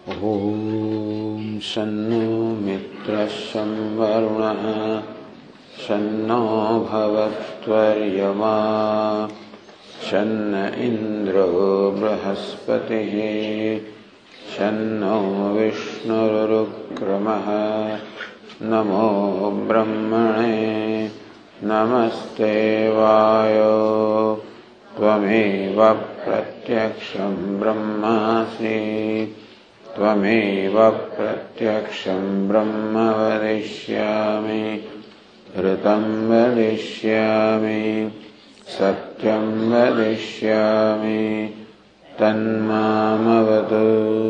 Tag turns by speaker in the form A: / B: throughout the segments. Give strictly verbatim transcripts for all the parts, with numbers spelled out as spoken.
A: ॐ शन्नो मित्रः शं वरुणः शन्नो भवत्वर्यमा शन्न इन्द्रो बृहस्पतिः शन्नो विष्णुरुक्रमः नमो ब्रह्मणे नमस्ते वायो त्वमेव प्रत्यक्षं ब्रह्मासि त्वमेव प्रत्यक्षं ब्रह्म वदिष्यामि ऋतं वदिष्यामि सत्यं वदिष्यामि तन्मामवतु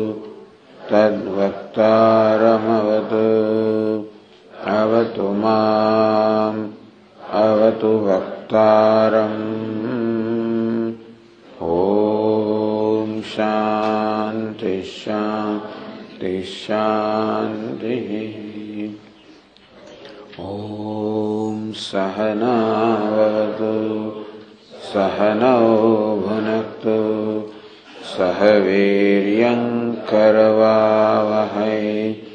A: तद्वक्तारमवतु अवतु माम् अवतु वक्तारम्। ॐ शान्ति शान्ति शान्तिः। ॐ सहना भवतु सहनौ भुनक्तु सह वीर्यं करवावहै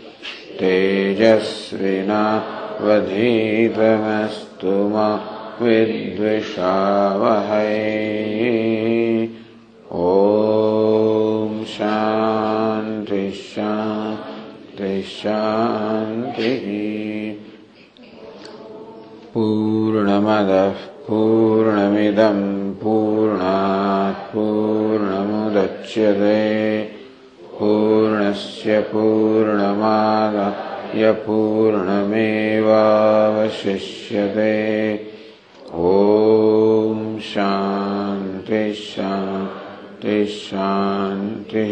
A: तेजस्विनावधीतमस्तु मा विद्विषावहै। ॐ शान्ति शान्ति शान्तिः। पूर्णमदः पूर्णमिदं पूर्णात् पूर्णमुदच्यते पूर्णस्य पूर्णमादाय पूर्णमेवावशिष्यते। ॐ शान्ति शान्ति शान्तिः।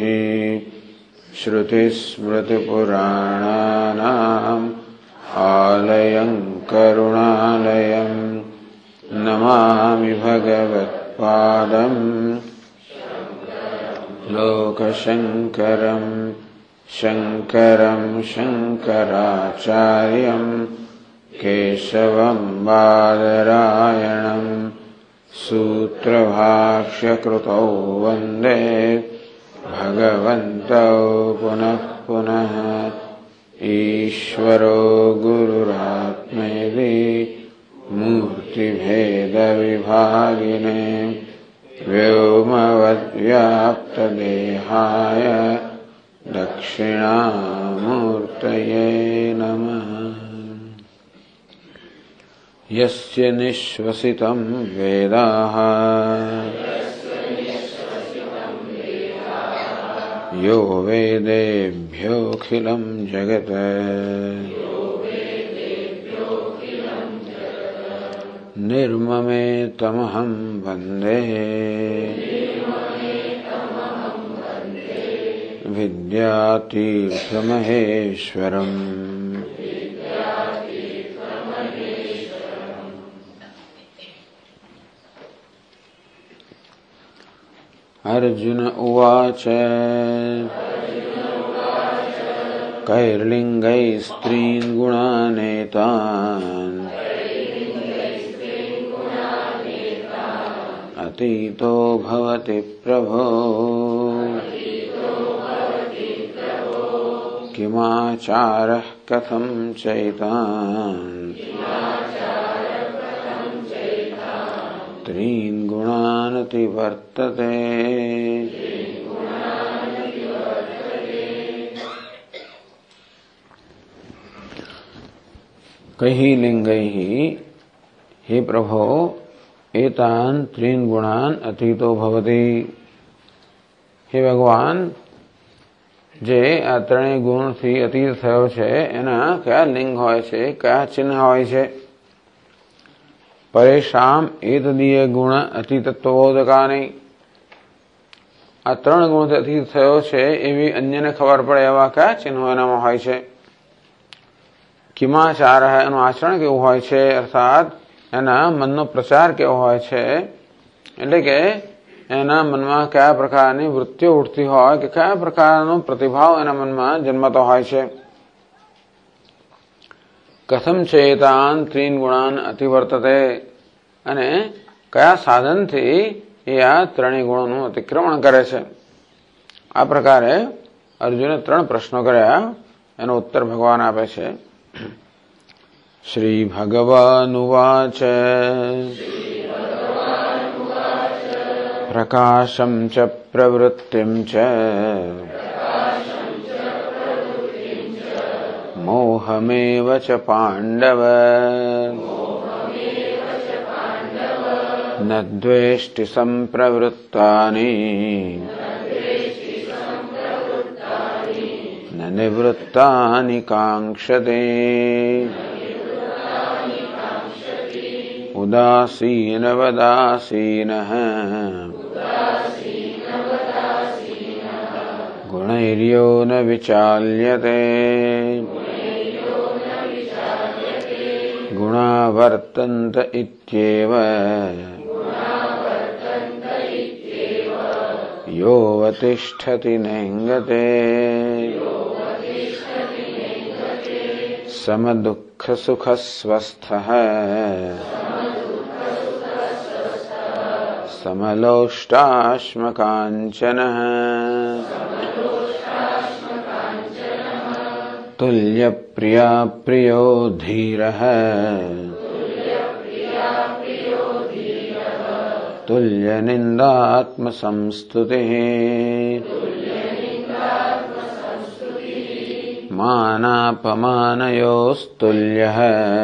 A: श्रुतिस्मृतिपुराणानाम् आलयं करुणालयं नमामि भगवत्पादं लोकशङ्करं शङ्करं शङ्कराचार्यं केशवं बादरायणं सूत्रभाष्यकृतौ वन्दे भगवन्तौ पुनः पुनः। ईश्वरो गुरुरात्मेति मूर्तिभेदविभागिने व्योमवद्व्याप्तदेहाय दक्षिणामूर्तये नमः। यस्य निःश्वसितं वेदाः यो वेदेभ्योऽखिलं जगत् निर्ममेतमहं वन्दे विद्यातीर्थमहेश्वरम्। अर्जुन उवाच कैर्लिङ्गैस्त्रीन् गुणानेतान् अतीतो भवति प्रभो किमाचारः कथं चैतान् त्रीन् गुणान् अतिवर्तते। कैः लिंगैः हे प्रभो एतान् त्रीन् गुणान् अतीतो भवति। हे भगवान जे આ ત્રણેય ગુણથી અતીત થયો છે એના કયા લિંગ હોય છે, કયા ચિહ્ન હોય છે? પરેશામ એતદીય ગુણ અતિતત્વબોધકાની આ ત્રણ ગુણથી અતીત થયો છે એવી અન્યને ખબર પડે એવા કયા ચિહ્નો એનામાં હોય છે? કિમાચાર એનું આચરણ કેવું હોય છે, અર્થાત એના મનનો પ્રચાર કેવો હોય છે, એટલે કે એના મનમાં કયા પ્રકારની વૃત્તિઓ ઉઠતી હોય કે કયા પ્રકારનો પ્રતિભાવ એના મનમાં જન્મતો હોય છે? કથમ ચેતાન ત્રીન ગુણાન અતિવર્તતે અને કયા સાધનથી એ આ ત્રણેય ગુણોનું અતિક્રમણ કરે છે? આ પ્રકારે અર્જુને ત્રણ પ્રશ્નો કર્યા, એનો ઉત્તર ભગવાન આપે છે. શ્રી ભગવાનુવાચ પ્રકાશમ ચ પ્રવૃત્તિમ ચ મોહમેવ ચ પાંડવ ન દ્વેષ્ટિ સંપ્રવૃત્તાની ન નિવૃત્તાનિ કાંક્ષતે ઉદાસીનવદાસીનઃ ગુણૈર્યો ન વિચાલ્યતે ગુણા વર્તન્ત ઇત્યેવ યોવતિષ્ઠતિ નેંગતે સમદુઃખ સુખ સ્વસ્થઃ સમલોષ્ટાશ્મકાંચનઃ તુલ્યપ્રિયા પ્રિયો ધીરઃ તુલ્યનિંદાત્મસંસ્તુતિઃ માનાપમાનયોસ્તુલ્યઃ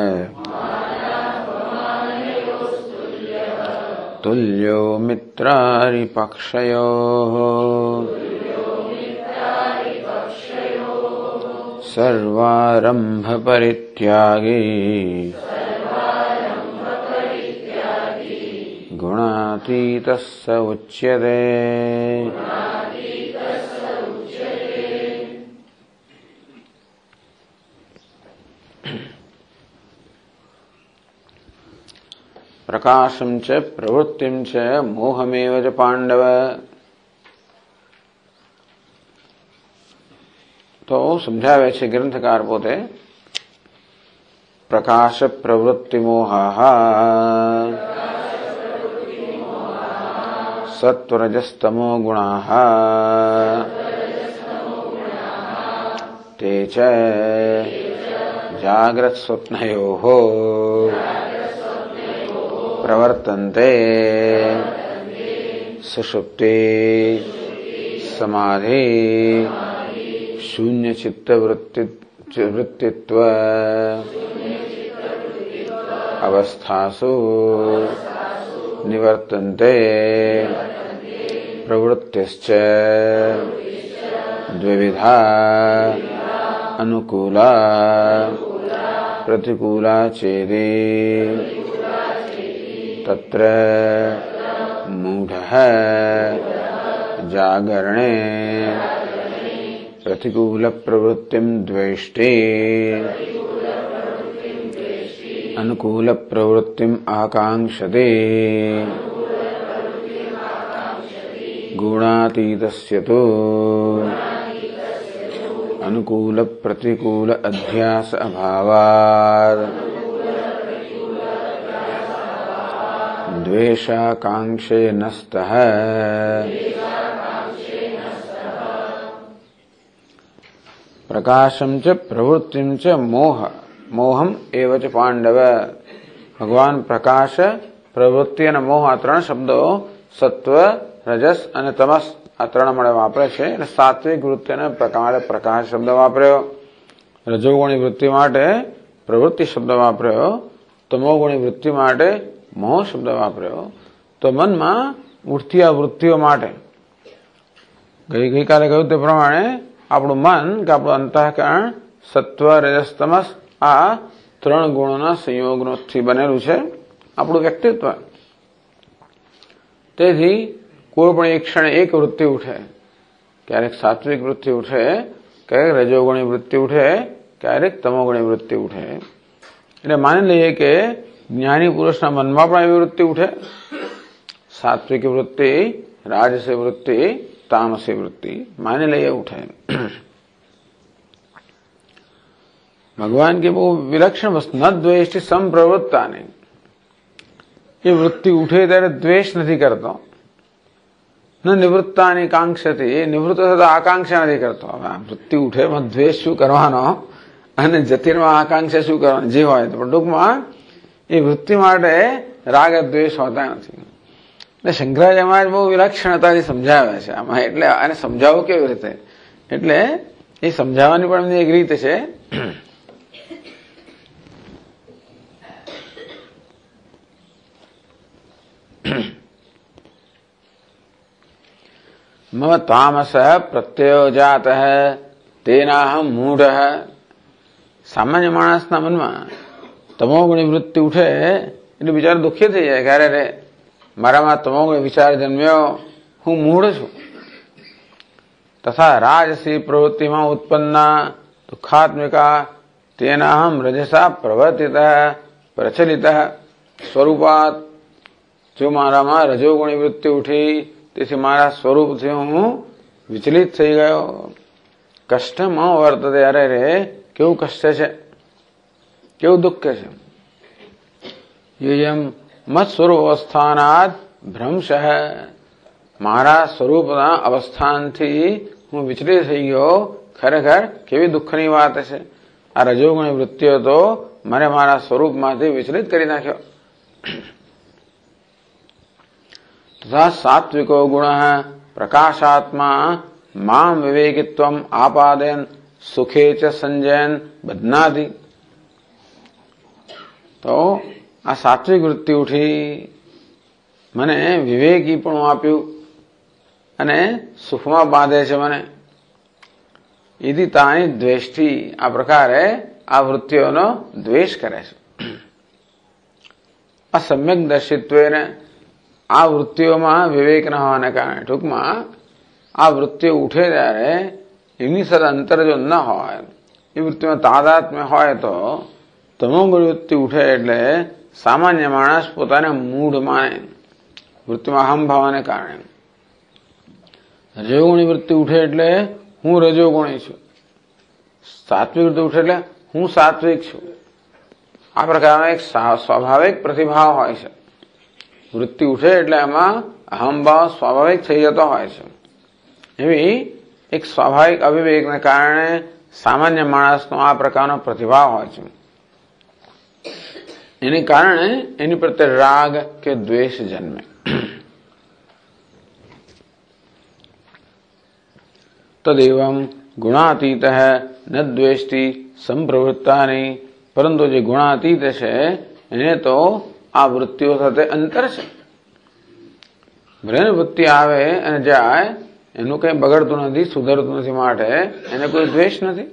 A: તુલ્યો મિત્રારિપક્ષયોઃ સર્વારંભ પરિત્યાગી ગુણાતીતઃ સ ઉચ્યતે. પ્રકાશમ ચ પ્રવૃત્તિમ ચ મોહમેવ ચ પાંડવ. તો સમજાવે છે ગ્રંથકાર પોતે, પ્રકાશ પ્રવૃત્તિ મોહા સત્વરજસ્તમો ગુણાઃ તે ચ જાગ્રત સ્વપ્નયોઃ પ્રવર્તન્તે સુષુપ્તિ સમાધિ શૂન્ય ચિત્ત વૃત્તિત્વ અવસ્થાસુ નિવર્તન્તે પ્રવૃત્તિશ્ચ દ્વિવિધા અનુકૂલા પ્રતિકૂલા ચેતી તત્ર મૂઢઃ જાગરણે પ્રતિકૂલ પ્રવૃત્તિમ દ્વેષ્ટિ અનુકૂલ પ્રવૃત્તિમ આકાંક્ષતે ગુણાતીતસ્ય તો અનુકૂલ પ્રતિકૂલ અધ્યાસ અભાવાત દ્વેષાકાંક્ષે નસ્તઃ. પ્રકાશમ ચ પ્રવૃત્તિમ ચ મોહ મોહમ એવ ચ પાંડવ. ભગવાન પ્રકાશ, પ્રવૃત્તિ અને મોહ આ ત્રણ શબ્દો સત્વ, રજસ અને તમસ આ ત્રણ મળે વાપરે છે. અને સાત્વિક વૃત્તિને પ્રકારે પ્રકાશ શબ્દ વાપર્યો, રજોગુણી વૃત્તિ માટે પ્રવૃત્તિ શબ્દ વાપર્યો, તમોગુણી વૃત્તિ માટે મોહ શબ્દ વાપર્યો. તો મનમાં ઉઠતી આ વૃત્તિઓ માટે ગઈ ગઈકાલે કહ્યું તે પ્રમાણે આપણું મન કે આપણું અંતઃકરણ સત્વ, રજસ, તમસ આ ત્રણ ગુણોના સંયોગથી બનેલું છે આપણું વ્યક્તિત્વ. તેથી કોઈ પણ એક ક્ષણે એક વૃત્તિ ઉઠે, ક્યારેક સાત્વિક વૃત્તિ ઉઠે, ક્યારેક રજોગુણી વૃત્તિ ઉઠે, ક્યારેક તમોગુણી વૃત્તિ ઉઠે. એટલે માની લઈએ કે જ્ઞાની પુરુષના મનમાં પણ એવી વૃત્તિ ઉઠે, સાત્વિક વૃત્તિ, રાજસી વૃત્તિ, તામસી વૃત્તિ માની લઈએ ઉઠે. ભગવાન કે બહુ વિલક્ષણ વસ્તુ, ન દ્વેષથી સંપ્રવૃત્તા નહીં. એ વૃત્તિ ઉઠે ત્યારે દ્વેષ નથી કરતો, ન નિવૃત્તાની કાંક્ષતી, એ નિવૃત્ત થતો આકાંક્ષા નથી કરતો. હવે આ વૃત્તિ ઉઠે એમાં દ્વેષ શું કરવાનો અને જતીરમાં આકાંક્ષા શું કરવાની, જે હોય તો. પણ ટૂંકમાં એ વૃત્તિ માટે રાગ દ્વેષ હોતા નથી. એટલે શંકરાચાર્ય મહારાજ બહુ વિલક્ષણતાથી સમજાવે છે આમાં. એટલે આને સમજાવવું કેવી રીતે, એટલે એ સમજાવવાની પણ એમની એક રીત છે. મમ તામસ પ્રત્યયો જાત તેનાહમ મૂઢ. સામાન્ય માણસના મનમાં તમોગુણી વૃત્તિ ઉઠે એટલે બિચારો દુઃખી થઈ જાય. ક્યારે રે મારામાં તમોગુણી વિચાર જન્મ્યો, હું મૂઢ છું. તથા રાજસી પ્રવૃત્તિમાં ઉત્પન્ના દુઃખાત્મિકા તેનાહમ રજસા પ્રવર્તિત પ્રચલિત સ્વરૂપાત. જો મારામાં રજોગુણી વૃત્તિ ઉઠી તેથી મારા સ્વરૂપથી હું વિચલિત થઈ ગયો. કષ્ટમાં વર્તતે. અરે રે કેવું કષ્ટ છે, કેવું દુઃખ છે. યમ મત સ્વરૂપ અવસ્થાનાદ ભ્રંશ. મારા સ્વરૂપના અવસ્થાનથી હું વિચલિત થઈ ગયો. ખરેખર કેવી દુઃખની વાત છે. આ રજોગુણી વૃત્તિઓ તો મને મારા સ્વરૂપમાંથી વિચલિત કરી નાખ્યો. તથા સાત્વિકો ગુણ પ્રકાશાત્મા મામ વિવેકિત્વમ આપાદયન સુખે ચ સંજયન બદનાદિ. તો આ સાત્વિક વૃત્તિ ઉઠી મને વિવેકી પણ આપ્યું અને સુખમાં બાંધે છે મને. એથી તાની દ્વેષથી આ પ્રકારે આ વૃત્તિઓનો દ્વેષ કરે છે. આ સમ્યક દર્શિત્વેને આ વૃત્તિઓમાં વિવેક ન હોવાને કારણે, ટૂંકમાં આ વૃત્તિઓ ઉઠે ત્યારે એમની સાથે અંતર જો ન હોય, એ વૃત્તિમાં તાદાત્મ્ય હોય તો તમોગુણી વૃત્તિ ઉઠે એટલે સામાન્ય માણસ પોતાને મૂઢ માને વૃત્તિમાં અહંભાવને કારણે. રજોગુણી વૃત્તિ ઉઠે એટલે હું રજોગુણી છું. સાત્વિક વૃત્તિ ઉઠે એટલે હું સાત્વિક છું. આ પ્રકારનો એક સ્વાભાવિક પ્રતિભાવ હોય છે. વૃત્તિ ઉઠે એટલે એમાં અહંભાવ સ્વાભાવિક થઈ જતો હોય છે. એવી એક સ્વાભાવિક અવિવેકને કારણે સામાન્ય માણસનો આ પ્રકારનો પ્રતિભાવ હોય છે. એને કારણે એની પ્રત્યે રાગ કે દ્વેષ જન્મે. તદેવમ ગુણાતીત ન દ્વેષ્ટિ સંપ્રવૃત્તાની. પરંતુ જે ગુણાતીત છે એને તો આ વૃત્તિઓ સાથે અંતર છે. ભલે વૃત્તિ આવે અને જાય એનું કઈ બગડતું નથી, સુધરતું નથી, માટે એને કોઈ દ્વેષ નથી.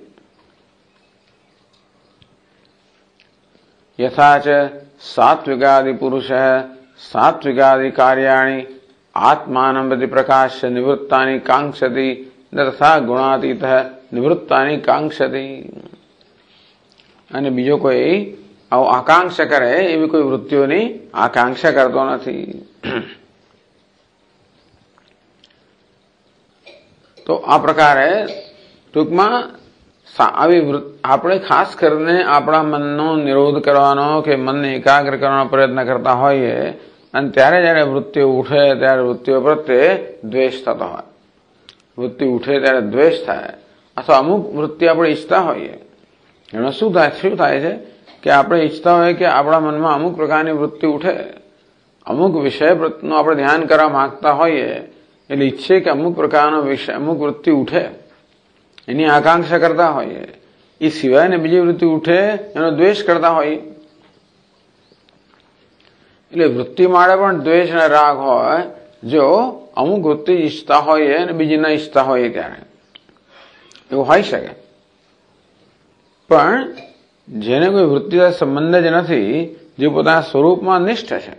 A: યથા ચ સાત્વિકાદિ પુરુષ સાત્વિકાદિ કાર્યાણિ આત્માનં પ્રતિ પ્રકાશ્ય નિવૃત્તાની કાંક્ષતિ તથા ગુણાતીત નિવૃત્તાની કાંક્ષતિ. અને બીજો કોઈ આવું આકાંક્ષા કરે એવી કોઈ વૃત્તિઓની આકાંક્ષા કરતો નથી. તો આ પ્રકારે ટૂંકમાં આવી આપણે ખાસ કરીને આપણા મનનો નિરોધ કરવાનો કે મનને એકાગ્ર કરવાનો પ્રયત્ન કરતા હોઈએ અને ત્યારે જયારે વૃત્તિઓ ઉઠે ત્યારે વૃત્તિઓ પ્રત્યે દ્વેષ થતો હોય. વૃત્તિ ઉઠે ત્યારે દ્વેષ થાય. અથવા અમુક વૃત્તિ આપણે ઈચ્છતા હોઈએ, એનો શું થાય શું થાય છે કે આપણે ઈચ્છતા હોઈએ કે આપણા મનમાં અમુક પ્રકારની વૃત્તિ ઉઠે, અમુક વિષય પ્રત્યેનું આપણે ધ્યાન કરવા માંગતા હોઈએ એટલે ઈચ્છે કે અમુક પ્રકારનો વિષય અમુક વૃત્તિ ઉઠે, એની આકાંક્ષા કરતા હોઈએ. એ સિવાયને બીજી વૃત્તિ ઉઠે એનો દ્વેષ કરતા હોઈએ. એટલે વૃત્તિ માટે પણ દ્વેષ અને રાગ હોય. જો અમુક વૃત્તિ ઈચ્છતા હોઈએ અને બીજી ના ઈચ્છતા હોઈએ ત્યારે એવું હોઈ શકે. પણ જેને કોઈ વૃત્તિ સાથે સંબંધ જ નથી, જે પોતાના સ્વરૂપમાં નિષ્ઠ છે.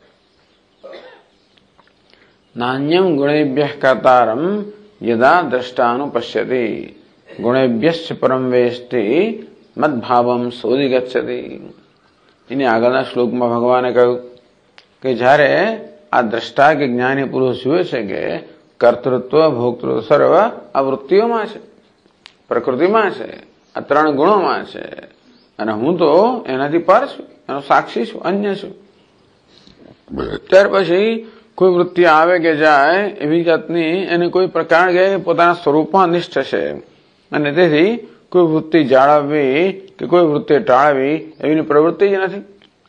A: નાન્યમ ગુણેભ્ય કર્તારમ યદા દ્રષ્ટાનુપશ્યતિ ગુણેભ્યશ્ચ પરમ વેષ્ટિ મદભાવમ શોધી ગચ્છતિ. એની આગળના શ્લોકમાં ભગવાને કહ્યું કે જ્યારે આ દ્રષ્ટા કે જ્ઞાની પુરુષ જુએ છે કે કર્તૃત્વ ભોક્તૃત્વ સર્વ આ વૃત્તિઓમાં છે, પ્રકૃતિમાં છે, આ ત્રણ ગુણોમાં છે અને હું તો એનાથી પર છું, એનો સાક્ષી છું, અન્ય છું. ત્યાર પછી કોઈ વૃત્તિ આવે કે જાય એવી જાતની એને કોઈ પ્રકાર કે પોતાના સ્વરૂપમાં નિષ્ઠ છે અને તેથી કોઈ વૃત્તિ જાળવવી કે કોઈ વૃત્તિ ટાળવી એવી પ્રવૃત્તિ જ નથી.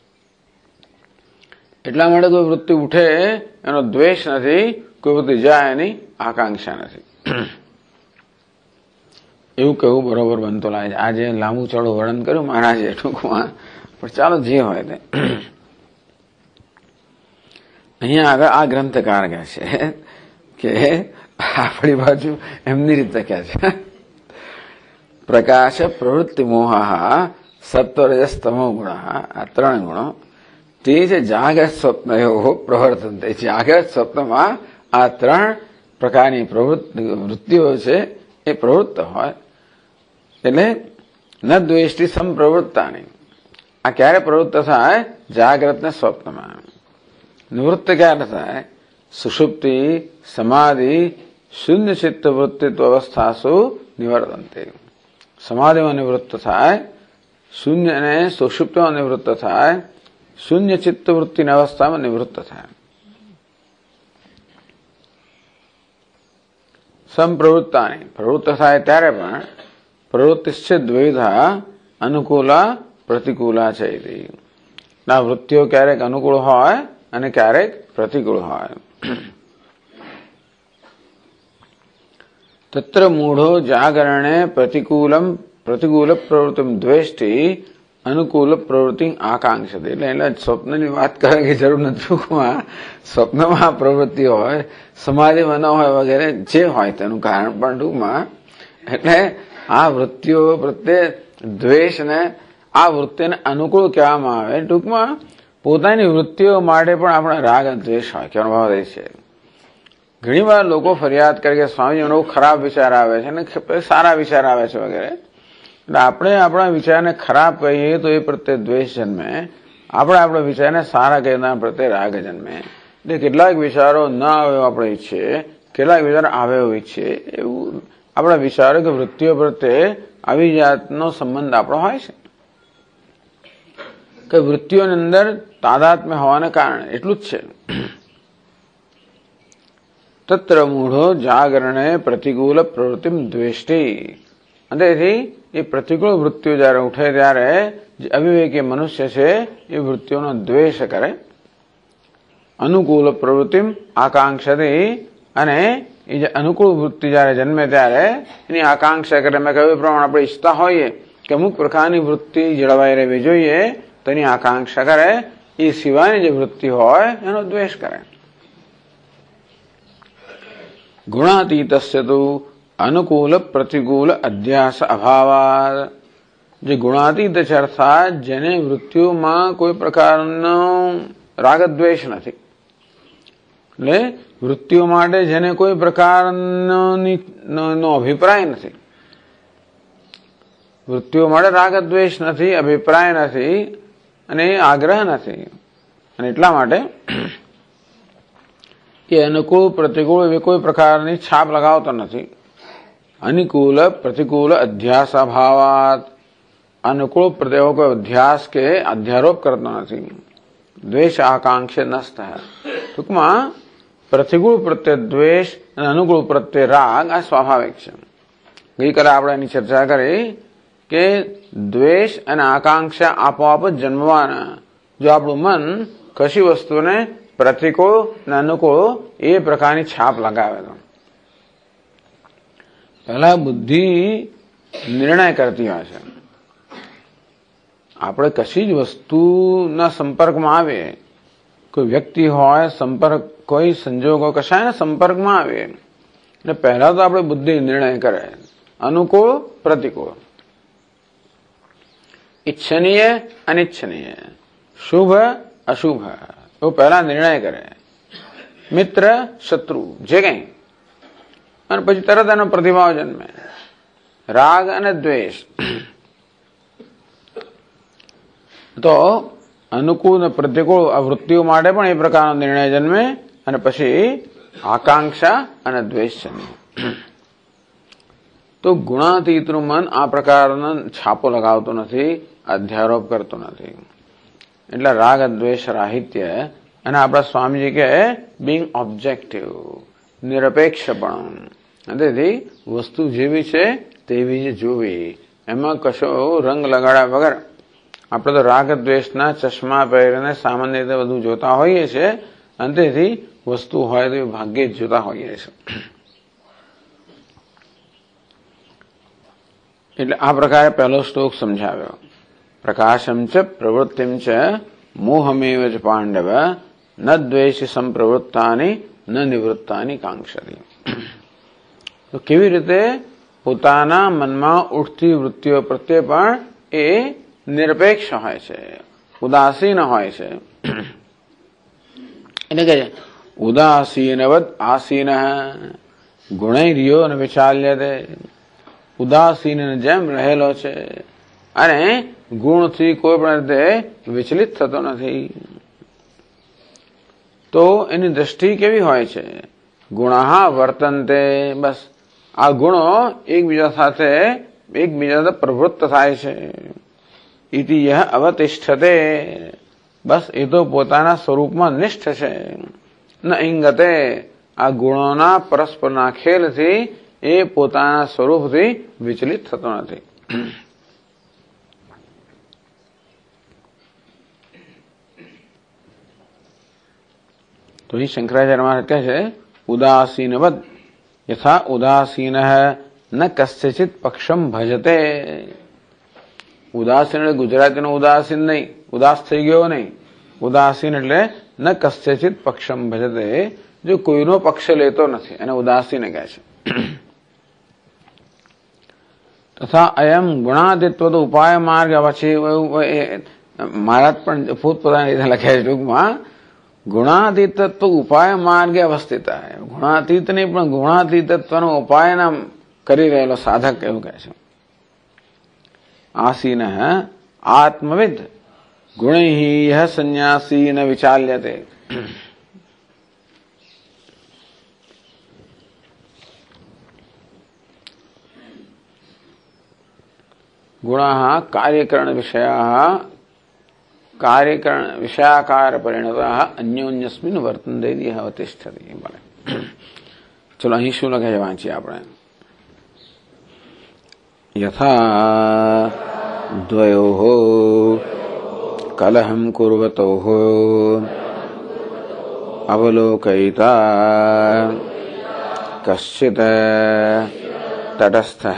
A: એટલા માટે કોઈ વૃત્તિ ઉઠે એનો દ્વેષ નથી, કોઈ વૃત્તિ જાય એની આકાંક્ષા નથી. એવું કહેવું બરોબર બનતો લાગે છે. આજે લાંબુ ચોડું વર્ણન કર્યું મહારાજે ટૂંકમાં, પણ ચાલો જે હોય તે. અહીંયા આગળ આ ગ્રંથકાર કહે છે કે આપણી બાજુ એમની રીતે કહે છે પ્રકાશ પ્રવૃત્તિ મોહા સત્વરજસ તમો ગુણ, આ ત્રણ ગુણો તે છે જાગ્રત સ્વપ્ન પ્રવર્તન. જાગ્રત સ્વપ્નમાં આ ત્રણ પ્રકારની પ્રવૃત્તિ વૃત્તિઓ છે એ પ્રવૃત્ત હોય એટલે ન દ્વેષ્ટિ સંપ્રવૃત્તાની. આ ક્યારે પ્રવૃત્ત થાય? જાગ્રત ને સ્વપ્નમાં. નિવૃત્ત ક્યારે થાય? સુષુપ્તિ સમાધિ શૂન્ય ચિત્ત વૃત્તિત્વ અવસ્થાસુ નિવર્તન્તે. સમાધિમાં નિવૃત્ત થાય, શૂન્ય અને સુષુપ્તમાં નિવૃત્ત થાય, શૂન્ય ચિત્ત વૃત્તિની અવસ્થામાં નિવૃત્ત થાય. સંપ્રવૃત્તાની પ્રવૃત્ત થાય ત્યારે પણ પ્રવૃત્તિશ્ચિત દ્વૈધા અનુકૂલા પ્રતિકૂલા છે. આ વૃત્તિઓ ક્યારેક અનુકૂળ હોય અને ક્યારેક પ્રતિકૂળ હોય. તત્ર મૂઢો જાગરણે પ્રતિકૂલમ પ્રતિકૂલ પ્રવૃત્તિ દ્વેષ્ટિ અનુકૂલ પ્રવૃત્તિ આકાંક્ષતે. એટલે એટલે સ્વપ્નની વાત કરવાની જરૂર નથી. સ્વપ્નમાં પ્રવૃત્તિ હોય, સમાધિમાં ન હોય વગેરે જે હોય તેનું કારણ પણ ટૂંકમાં. એટલે આ વૃત્તિઓ પ્રત્યે દ્વેષ ને આ વૃત્તિને અનુકૂળ કહેવામાં આવે. ટૂંકમાં પોતાની વૃત્તિઓ માટે પણ આપણે રાગ અને દ્વેષ હોય કહેવાનો ભાવ એ છે. ઘણી વાર લોકો ફરિયાદ કરે કે સ્વામીજીનો ખરાબ વિચાર આવે છે અને સારા વિચાર આવે છે વગેરે. એટલે આપણે આપણા વિચારને ખરાબ કહીએ તો એ પ્રત્યે દ્વેષ જન્મે, આપણે આપણા વિચારને સારા કહીએ પ્રત્યે રાગ જન્મે. એટલે કેટલાક વિચારો ન આવે આપણે ઈચ્છીએ, કેટલાક વિચારો આવે એવું ઈચ્છીએ. એવું આપણા વિચારો કે વૃત્તિઓ પ્રત્યે આવી જાતનો સંબંધ આપણો હોય છે કે વૃત્તિઓની અંદર તાદાત્મ્ય હોવાને કારણે એટલું જ છે. તત્ર મૂઢો જાગરણે પ્રતિકૂલ પ્રવૃત્તિ દ્વેષ્ટિ. તેથી એ પ્રતિકૂળ વૃત્તિઓ જયારે ઉઠે ત્યારે જે અવિવેકી મનુષ્ય છે એ વૃત્તિઓનો દ્વેષ કરે. અનુકૂળ પ્રવૃત્તિ આકાંક્ષતી, અને એ જે અનુકૂળ વૃત્તિ જયારે જન્મે ત્યારે એની આકાંક્ષા કરે. મેં કહ્યું પ્રમાણે આપણે ઈચ્છતા હોઈએ કે અમુક પ્રકારની વૃત્તિ જળવાઈ રહેવી જોઈએ તો એની આકાંક્ષા કરે. એ સિવાયની જે વૃત્તિ હોય એનો દ્વેષ કરે. ગુણાતીતસ્ય તો અનુકૂલ પ્રતિકૂલ અધ્યાસ અભાવાત. જે ગુણાતીત છે અર્થાત જેને વૃત્તિઓમાં કોઈ પ્રકારનો રાગદ્વેષ નથી, એટલે વૃત્તિઓ માટે જેને કોઈ પ્રકારનો અભિપ્રાય નથી, વૃત્તિઓ માટે રાગદ્વેષ નથી, અભિપ્રાય નથી અને આગ્રહ નથી. અને એટલા માટે એ અનુકૂળ પ્રતિકૂળ એવી કોઈ પ્રકારની છાપ લગાવતો નથી. અનુકૂળ પ્રતિકૂળ અધ્યાસ અભાવાત. અનુકૂળ પ્રત્યે કોઈ અધ્યાસ કે અધ્યારોપ કરતો નથી. દ્વેષ આકાંક્ષે નસ્ત. ટૂંકમાં પ્રતિકૂળ પ્રત્યે દ્વેષ અને અનુકૂળ પ્રત્યે રાગ આ સ્વાભાવિક છે. ગઈકાલે આપણે એની ચર્ચા કરી કે દ્વેષ અને આકાંક્ષા આપોઆપ જ જન્મવાના. જો આપણું મન કશી વસ્તુને પ્રતિકૂળ અને અનુકૂળ એ પ્રકારની છાપ લગાવે તો પહેલા બુદ્ધિ નિર્ણય કરતી હોય છે. આપણે કશી જ વસ્તુના સંપર્કમાં આવીએ, કોઈ વ્યક્તિ હોય, સંપર્ક કોઈ સંજોગો કશાયના સંપર્કમાં આવીએ એટલે પહેલા તો આપણે બુદ્ધિ નિર્ણય કરે અનુકૂળ પ્રતિકૂળ, ઈચ્છનીય અનિચ્છનીય, શુભ અશુભ, એવું પહેલા નિર્ણય કરે. મિત્ર શત્રુ જે કઈ, અને પછી તરત એનો પ્રતિભાવ જન્મે. રાગ અને દ્વેષ. તો અનુકૂળ અને પ્રતિકૂળ આ વૃત્તિઓ માટે પણ એ પ્રકારનો નિર્ણય જન્મે અને પછી આકાંક્ષા અને દ્વેષ જન્મે. તો ગુણાતીતનું મન આ પ્રકારનો છાપો લગાવતો નથી, અધ્યારોપ કરતો નથી. એટલે રાગ દ્વેષ રાહિત્ય અને આપણા સ્વામીજી કે બિંગ ઓબ્જેક્ટિવ, નિરપેક્ષપણું. તેથી વસ્તુ જેવી છે તેવી જ જોવી, એમાં કશો રંગ લગાડ્યા વગર. આપણે તો રાગ દ્વેષના ચશ્મા પહેરીને સામાન્ય રીતે બધું જોતા હોઈએ છીએ, અને તેથી વસ્તુ હોય તો ભાગ્યે જ જોતા હોઈએ છીએ. એટલે આ પ્રકારે પહેલો શ્લોક સમજાવ્યો. પ્રકાશમ ચ પ્રવૃત્તિમ ચ મોહમેવ જ પાંડવ ન દ્વેષી સંપ્રવૃત્તાની ન નિવૃત્તાની કાંક્ષતી. તો કેવી રીતે પોતાના મનમાં ઉઠતી વૃત્તિઓ પ્રત્યે પણ એ નિરપેક્ષ હોય છે, ઉદાસીન હોય છે. એટલે કે ઉદાસીનવદ આસીન ગુણૈર્યો ન વિચાલ્યતે. ઉદાસીન જેમ રહેલો છે અને ગુણથી કોઈ પણ રીતે વિચલિત થતો નથી. તો એની દ્રષ્ટિ કેવી હોય છે? ગુણઃ વર્તન્તે. બસ આ ગુણો એકબીજા સાથે એકબીજા સાથે પ્રવૃત્ત થાય છે. ઇતિ યહ અવતિષ્ઠતે. બસ એ તો પોતાના સ્વરૂપમાં નિષ્ઠ છે. ન ઇંગતે. આ ગુણોના પરસ્પરના ખેલથી એ પોતાના સ્વરૂપથી વિચલિત થતો નથી. તો અહીં શંકરાચાર્ય મહારાજ કહે છે ઉદાસીનવદ યથા ઉદાસીન ન કસ્યચિત પક્ષમ ભજતે. ઉદાસીન એટલે ગુજરાતીનો ઉદાસીન નહીં, ઉદાસ થઈ ગયો નહીં. ઉદાસીન એટલે ન કસ્યચિત પક્ષમ ભજતે, જો કોઈનો પક્ષ લેતો નથી એને ઉદાસીન કહે છે. તથા અયમ ગુણાદિત્વ તો ઉપાય માર્ગ. પછી મહારાજ પણ પોતપોતાની રીતે લખે છે ટૂંકમાં, ગુણાતીતત્વ ઉપાય માર્ગે અવસ્થિત. ગુણાતીત નહીં પણ ગુણાતીતત્વનો ઉપાયના કરી રહેલો સાધક એવું કહે છે. આસીન આત્મવિદ ગુણૈ યહ સંન્યાસી ન વિચાલ્યતે. ગુણાः કાર્યકરણ વિષયાः કાર્યકરણ વિષયાકાર પરિણતાः અન્યોન્યસ્મિન વર્તન્તે યહ અવતિષ્ઠતિ. બોલે ચલો અહીં શું લખે છે વાંચીએ આપણે. યથા દ્વયોઃ કલહં કુર્વતોઃ અવલોકયિતા કશ્ચિત તટસ્થઃ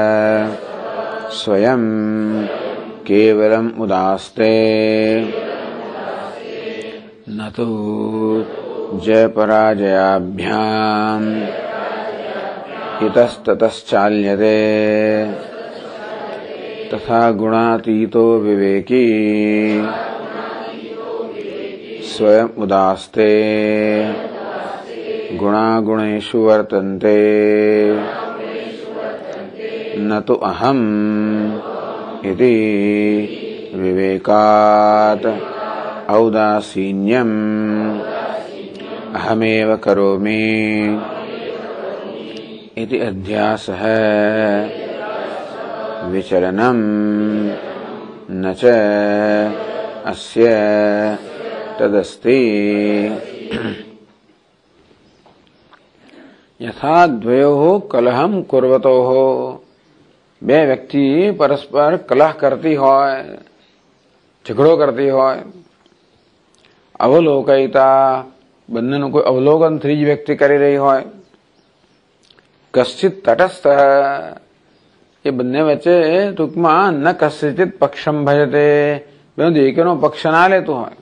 A: સ્વયં કેવલમ ઉદાસ્તે ન તો જય પરાજયાભ્યામ ઇતસ્તતશ્ચાલ્યતે. તથા ગુણાતીતો વિવેકી સ્વયં ઉદાસ્તે ગુણાગુણેષુ વર્તન્તે ન તો અહમ ઇતિ વિવેકાત ઔદાસીન્યમ અહમેવ કરોમિ ઇતિ અધ્યાસઃ વિચલનમ ન ચ અસ્ય તદસ્તિ. યથા દ્વયોઃ કલહં કુર્વતોઃ. બે વ્યક્તિ પરસ્પર કલહ કરતી હોય, ઝઘડો કરતી હોય. અવલોકયિતા. બંનેનું કોઈ અવલોકન ત્રીજી વ્યક્તિ કરી રહી હોય. કશ્ચિત તટસ્થ. એ બંને વચ્ચે ટૂંકમાં ન કશ્ચિત પક્ષમ ભજતે. બેનો એકેનો પક્ષ ના લેતું હોય.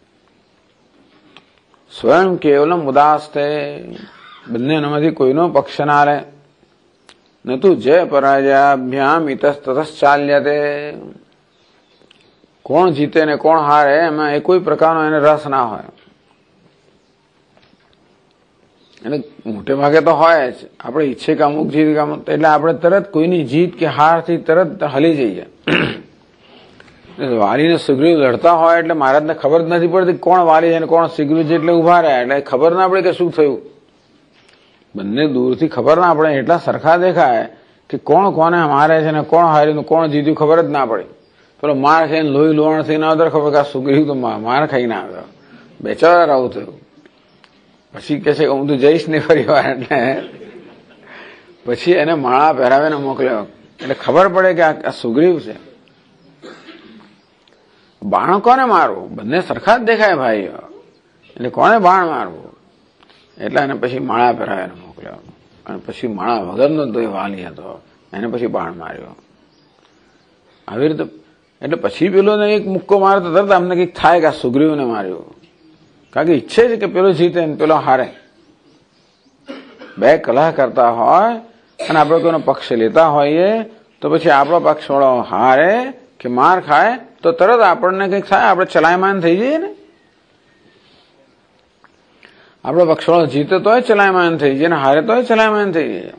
A: સ્વયં કેવલમ ઉદાસ્તે. બંનેમાંથી કોઈનો પક્ષ ના લે. ન તું જય પરાજયાભ્યામ ઇતસ્તતશ્ચાલ્યતે. કોણ જીતે ને કોણ હારે એમાં એ કોઈ પ્રકારનો એને રસ ના હોય. એટલે મોટે ભાગે તો હોય જ. આપણે ઈચ્છે કે અમુક જીત કે અમુક, એટલે આપણે તરત કોઈની જીત કે હારથી તરત હલી જઈએ. વાલીને સુગ્રીવ લડતા હોય એટલે મહારાજને ખબર જ નથી પડતી કોણ વાલી છે ને કોણ સુગ્રીવ છે. એટલે ઉભા રહ્યા એટલે ખબર ના પડે કે શું થયું. બંને દૂરથી ખબર ના પડે, એટલા સરખા દેખાય કે કોણ કોને મારે છે ને કોણ હાર્યું કોણ જીત્યું ખબર જ ના પડે. પેલો માર ખાઈને લોહી લોહણ થઈને આવતો ખબર કે આ સુગ્રીવ તો માર ખાઈને આવ્યો. બે ચાર વાર આવું થયું. પછી કે છે કે હું તો જઈશ નહીં ફરી વાર. એટલે પછી એને માળા પહેરાવીને મોકલ્યો. એટલે ખબર પડે કે આ સુગ્રીવ છે. બાણ કોને મારવું? બંને સરખા જ દેખાય ભાઈ. એટલે કોને બાણ મારવું? એટલે એને પછી માળા પહેરાવીને મોકલ્યો. અને પછી માળા વગરનો તો એ વાલી હતો, એને પછી બાણ માર્યો. આવી રીતે એટલે પછી પેલો એક મુક્કો મારે તો તરત અમને કંઈક થાય કે આ સુગ્રીવને માર્યો. કારણ કે ઈચ્છે છે કે પેલો જીતે ને પેલો હારે. બે કલહ કરતા હોય અને આપણે કોઈનો પક્ષ લેતા હોઈએ તો પછી આપણો પક્ષ વાળો હારે કે માર ખાય તો તરત આપણને કંઈક થાય, આપણે ચલાયમાન થઈ જઈએ ને. આપણો પક્ષ વાળો જીતે તોય ચલાયમાન થઈ જાય ને હારે તોય ચલાયમાન થઈ જાય.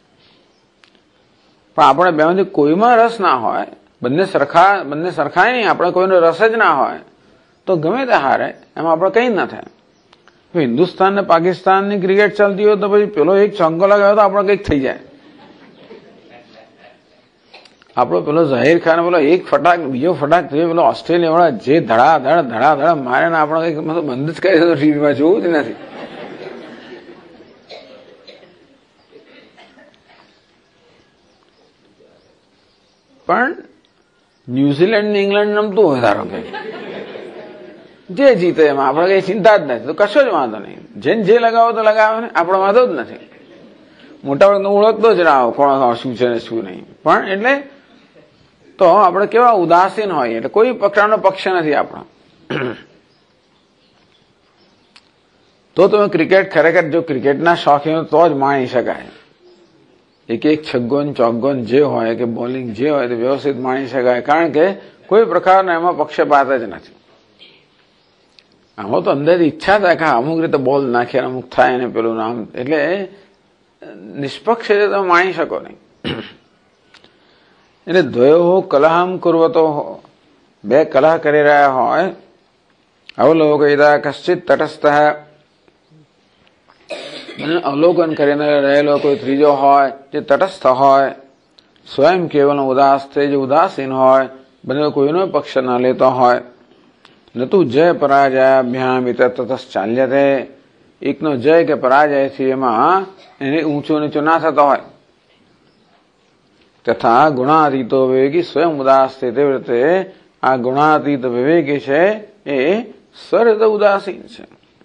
A: પણ આપણે બેમાંથી કોઈમાં રસ ના હોય, બંને સરખા બંને સરખાય નહીં, આપણે કોઈનો રસ જ ના હોય તો ગમે તે હારે એમાં આપણે કંઈ ના થાય. હિન્દુસ્તાન ને પાકિસ્તાનની ક્રિકેટ ચાલતી હોય તો પછી પેલો એક ચોંકો લગાવ્યો તો આપણે કંઈક થઈ જાય. આપણો પેલો ઝાહિર ખાન પેલો એક ફટાક બીજો ફટાક થયો, પેલો ઓસ્ટ્રેલિયા વાળા જે ધડાધડ ધડાધડ મારે ને આપણે કંઈક બંધ જ કરી દીધું, ટીવીમાં જોવું જ નથી. પણ ન્યુઝીલેન્ડ ને ઇંગ્લેન્ડ રમતું હોય ધારો કે જે જીતે એમાં આપણે કઈ ચિંતા જ નથી, તો કશો જ વાંધો નહીં. જેને જે લગાવો તો લગાવે ને, આપણો વાંધો જ નથી. મોટા ભાગ ઓળખતો જ ના કોણ શું છે ને શું નહીં. પણ એટલે તો આપણે કેવા ઉદાસીન હોઈએ, એટલે કોઈ પ્રકારનો પક્ષ નથી આપણો. તો તમે ક્રિકેટ ખરેખર જો ક્રિકેટના શોખીનો તો જ માણી શકાય. એક એક છગ્ગોન ચોગ્ગોન જે હોય કે બોલિંગ જે હોય તે વ્યવસ્થિત માણી શકાય. કારણ કે કોઈ પ્રકારનો એમાં પક્ષપાત જ નથી. આમાં તો અંદર ઈચ્છા થાય કે અમુક રીતે બોલ નાખે અમુક થાય ને પેલું નામ, એટલે નિષ્પક્ષ રીતે તમે માણી શકો નહીં. એટલે દ્વયો કલહમ કરવતો, બે કલહ કરી રહ્યા હોય, અવલોકયિતા કશ્ચિત તટસ્થ, અવલોકન કરીને રહેલો કોઈ ત્રીજો હોય જે તટસ્થ હોય, સ્વયં કેવલ ઉદાસ થઈ જે ઉદાસીન હોય, બંને કોઈનો પક્ષ ન લેતો હોય. નતું જય પરાજયાભ્યામ તતસ ચાલ્યતે, એકનો જય કે પરાજય થી એમાં એને ઊંચો નીચો ના થતો હોય. તથા ગુણાતીતો વિવેકી સ્વયં ઉદાસ તે રીતે આ ગુણાતીત વિવેકી છે એ સ્વરિત ઉદાસીન છે.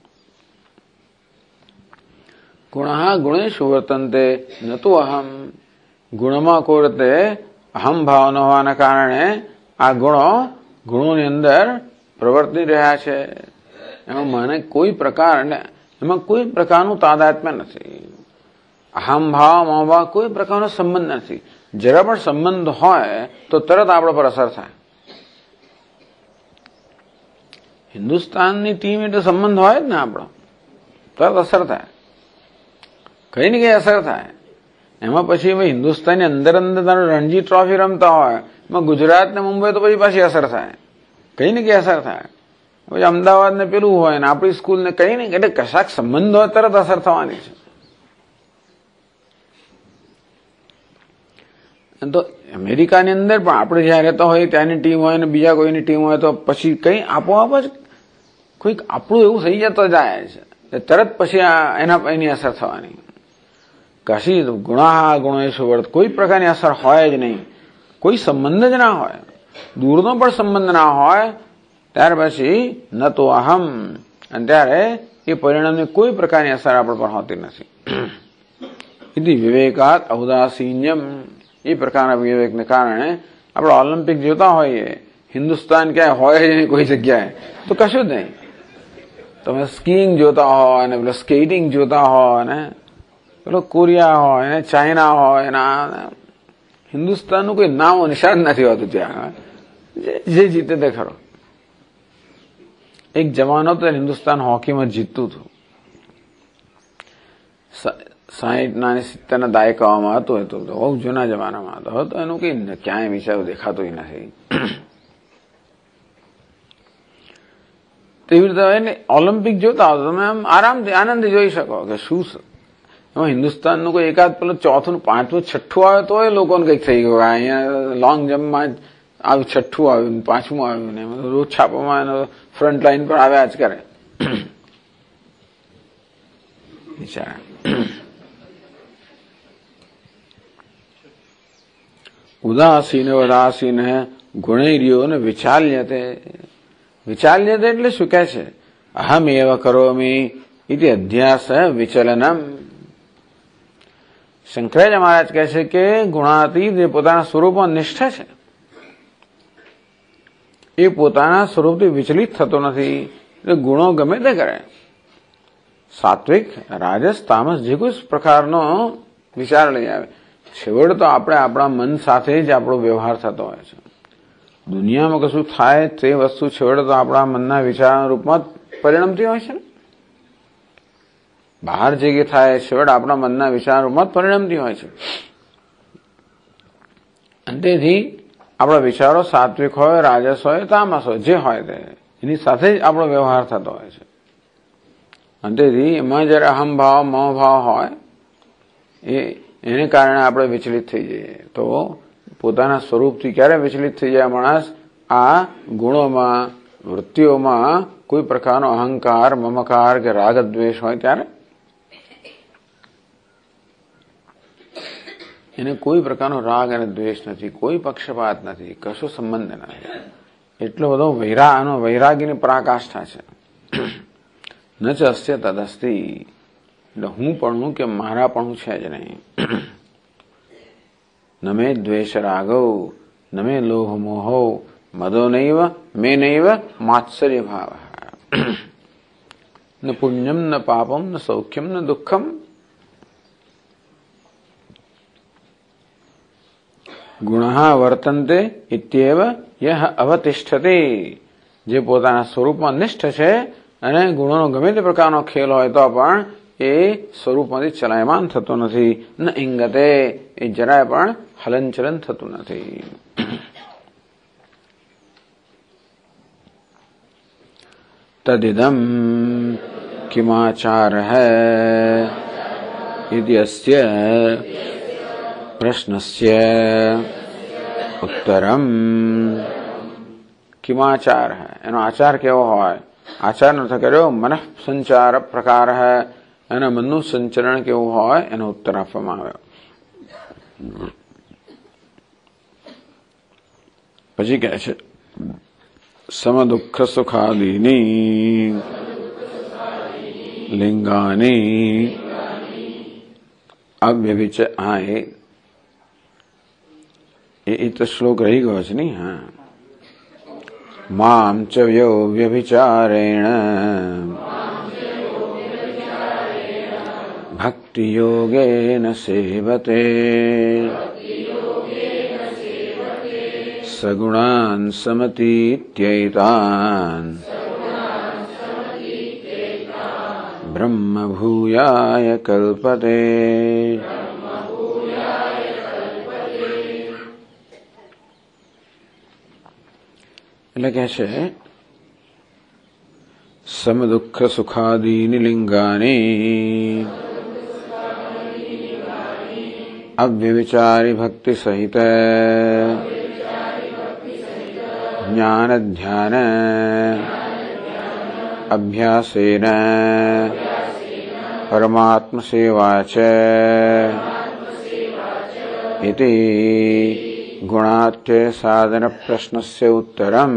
A: ગુણ ગુણેશુ વર્તનતે નતું અહમ, ગુણમાં કોઈ રીતે અહમ ભાવ ન હોવાના કારણે આ ગુણો ગુણોની અંદર પ્રવર્તી રહ્યા છે. એમાં મને કોઈ પ્રકાર એમાં કોઈ પ્રકારનું તાદાત્મ્ય નથી. અહમ ભાવ મોહભાવ કોઈ પ્રકારનો સંબંધ નથી. જરા પણ સંબંધ હોય તો તરત આપણા પર અસર થાય. હિન્દુસ્તાનની ટીમ એટલે સંબંધ હોય જ ને આપણો, તરત અસર થાય, કઈ ને કઈ અસર થાય. એમાં પછી હિન્દુસ્તાનની અંદર અંદર તારો રણજી ટ્રોફી રમતા હોય, એમાં ગુજરાત ને મુંબઈ તો પછી પાછી અસર થાય, કઈ ને કઈ અસર થાય. પછી અમદાવાદ ને પેલું હોય ને આપણી સ્કૂલ ને કઈ નહીં, એટલે કશાક સંબંધ હોય તરત અસર થવાની છે. તો અમેરિકાની અંદર પણ આપણે જ્યાં રહેતા હોય ત્યાંની ટીમ હોય ને બીજા કોઈની ટીમ હોય તો પછી કઈ આપોઆપ જ કોઈક આપણું એવું થઈ જતો જાય છે, તરત પછી એના એની અસર થવાની. કશી ગુણા ગુણેશુ વર્ત, કોઈ પ્રકારની અસર હોય જ નહીં, કોઈ સંબંધ જ ના હોય, દૂરનો પણ સંબંધ ના હોય. ત્યાર પછી ન તો અહમ, અને ત્યારે એ પરિણામની કોઈ પ્રકારની અસર આપણા પર હોતી નથી. ઇતિ વિવેકાત ઔદાસીન્યમ, એ પ્રકારના વિવેકને કારણે આપણે ઓલિમ્પિક જોતા હોઈએ, હિન્દુસ્તાન ક્યાંય હોય જ નહીં કોઈ જગ્યાએ તો કશું જ નહીં. તમે સ્કીઇંગ જોતા હોય ને પેલો સ્કેટિંગ જોતા હોય ને પેલો કોરિયા હોય ને ચાઇના હોય ને હિન્દુસ્તાનનું કોઈ નામ નિશાન નથી હોતું ત્યાં. જે જીતે તે ખરો. એક જમાનો તો હિન્દુસ્તાન હોકીમાં જીતતું હતું. સાહીઠ ના સિત્તેર ના દાયકાઓમાં હતું, તો બહુ જૂના જમાનામાં હતો. તો એનું કઈ ક્યાંય વિચાર દેખાતું નથી. તેવી રીતે ઓલિમ્પિક જોતા હો તમે આમ આરામથી આનંદથી જોઈ શકો કે શું એમાં હિન્દુસ્તાનનું કોઈ એકાદ પેલું ચોથું પાંચમું છઠ્ઠું આવે તો એ લોકોને કંઈક થઈ ગયું. અહીંયા લોંગ જમ્પમાં આવ્યું છઠ્ઠું આવ્યું પાંચમું આવ્યું ને રોજ છાપામાં ફ્રન્ટ લાઈન પર આવ્યા જ કરે. विचार उदासीन उदासीन गुणैर्यो न विचाल्यते. विचाल्यते એટલે શું કહે છે? અહમ એવ કરોમી ઇતિ અધ્યાસ વિચલનમ. શંકરાચાર્ય મહારાજ કહે છે કે ગુણાતીત જે પોતાના સ્વરૂપમાં નિષ્ઠ છે એ પોતાના સ્વરૂપથી વિચલિત થતો નથી. એટલે ગુણો ગમે તે કરે, સાત્વિક રાજસ તામસ જે કોઈ પ્રકારનો વિચાર લઈ આવે, છેવટે તો આપણે આપણા મન સાથે જ આપણો વ્યવહાર થતો હોય છે. દુનિયામાં કશું થાય તે વસ્તુ છેવટે તો આપણા મનના વિચારના રૂપમાં પરિણમતી હોય છે ને. બહાર જે કે થાય છેવટે આપણા મનના વિચારના રૂપમાં જ પરિણમતી હોય છે. અને તેથી આપણા વિચારો સાત્વિક હોય, રાજસ હોય, તામસ હોય, જે હોય તે એની સાથે જ આપણો વ્યવહાર થતો હોય છે. અને તેથી એમાં જયારે અહમ ભાવ મોહ ભાવ હોય એ એને કારણે આપણે વિચલિત થઈ જઈએ. તો પોતાના સ્વરૂપથી ક્યારે વિચલિત થઈ જાય માણસ? આ ગુણોમાં, વૃત્તિઓમાં કોઈ પ્રકારનો અહંકાર, મમકાર કે રાગ દ્વેષ હોય ત્યારે એને કોઈ પ્રકારનો રાગ અને દ્વેષ નથી, કોઈ પક્ષપાત નથી, કશો સંબંધ નથી. એટલો બધો વૈરા આનો વૈરાગીની પરાકાષ્ઠા છે. ન ચ અસ્ય તદસ્તિ, એટલે હું પણ કે મારા પણ છે જ નહીં. ન મે દ્વેષ રાગો ન મે લોભ મોહો મદો નૈવ મે નૈવ માત્સર્ય ભાવ. ન પુણ્યમ ન પાપમ ન સૌખ્યમ ન દુઃખમ. ગુણઃ વર્તન્તે ઇત્યેવ યહ અવતિષ્ઠતે. જે પોતાના સ્વરૂપમાં નિષ્ઠ છે અને ગુણોનો ગમે તે પ્રકારનો ખેલ હોય તો પણ એ સ્વરૂપમાંથી ચલાયમાન થતો નથી. ન ઇંગતે, એ જરાય પણ હલનચલન થતું નથી. તદિદમ કિમાચાર ઇતિ અસ્ય પ્રશ્નસ્ય ઉત્તરમ. કિમાચાર એનો આચાર કેવો હોય? આચાર નો કર્યો મન સંચાર પ્રકાર હૈ, એના મનનું સંચરણ કેવું હોય એનો ઉત્તર આપવામાં આવ્યો. પછી કહે છે સમ દુઃખ સુખાદીની લિંગાની અવ્યભિચ. હા એ એ તો શ્લોક રહી ગયો છે નહી. હા, મામ ચ વ્યો વ્યભિચારેણ ભક્તિ યોગેન સેવતે સગુણાન સમતીત્યૈતાન બ્રહ્મ ભૂયાય કલ્પતે. એટલે કે છે સમ દુઃખ સુખાદીની લિંગાની અવ્યવિચારી ભક્તિ સહિત જ્ઞાન ધ્યાન અભ્યાસેન પરમાત્મ સેવા ચ ઇતિ ગુણાત્ય સાધન પ્રશ્નસ્ય ઉત્તરમ.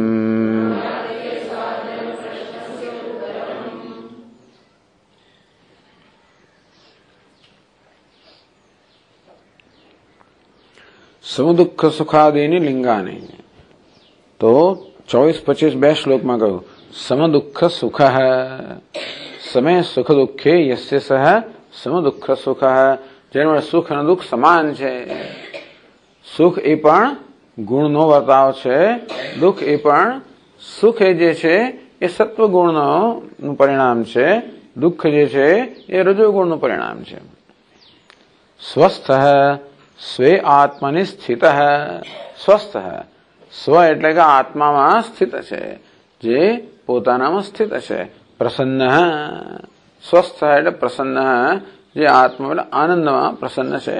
A: સમદુઃખ સુખાદીની લિંગાની. તો ચોવીસ પચીસ બે શ્લોકમાં કહ્યું સમદુઃખ સુખ. સમે સુખ દુઃખે યસ્ય સહ સમદુઃખ સુખ. જેનું સુખ અને દુઃખ સમાન છે. સુખ એ પણ ગુણનો વર્તાવ છે, દુઃખ એ પણ સુખ એ જે છે એ સત્વ ગુણનું પરિણામ છે, દુઃખ જે છે એ રજોગુણનું પરિણામ છે. સ્વસ્થ સ્વે આત્મનિ સ્થિત. સ્વસ્થ સ્વ એટલે કે આત્મામાં સ્થિત છે, જે પોતાનામાં સ્થિત છે. પ્રસન્ન સ્વસ્થ એટલે પ્રસન્ન, જે આત્મા એટલે આનંદમાં પ્રસન્ન છે.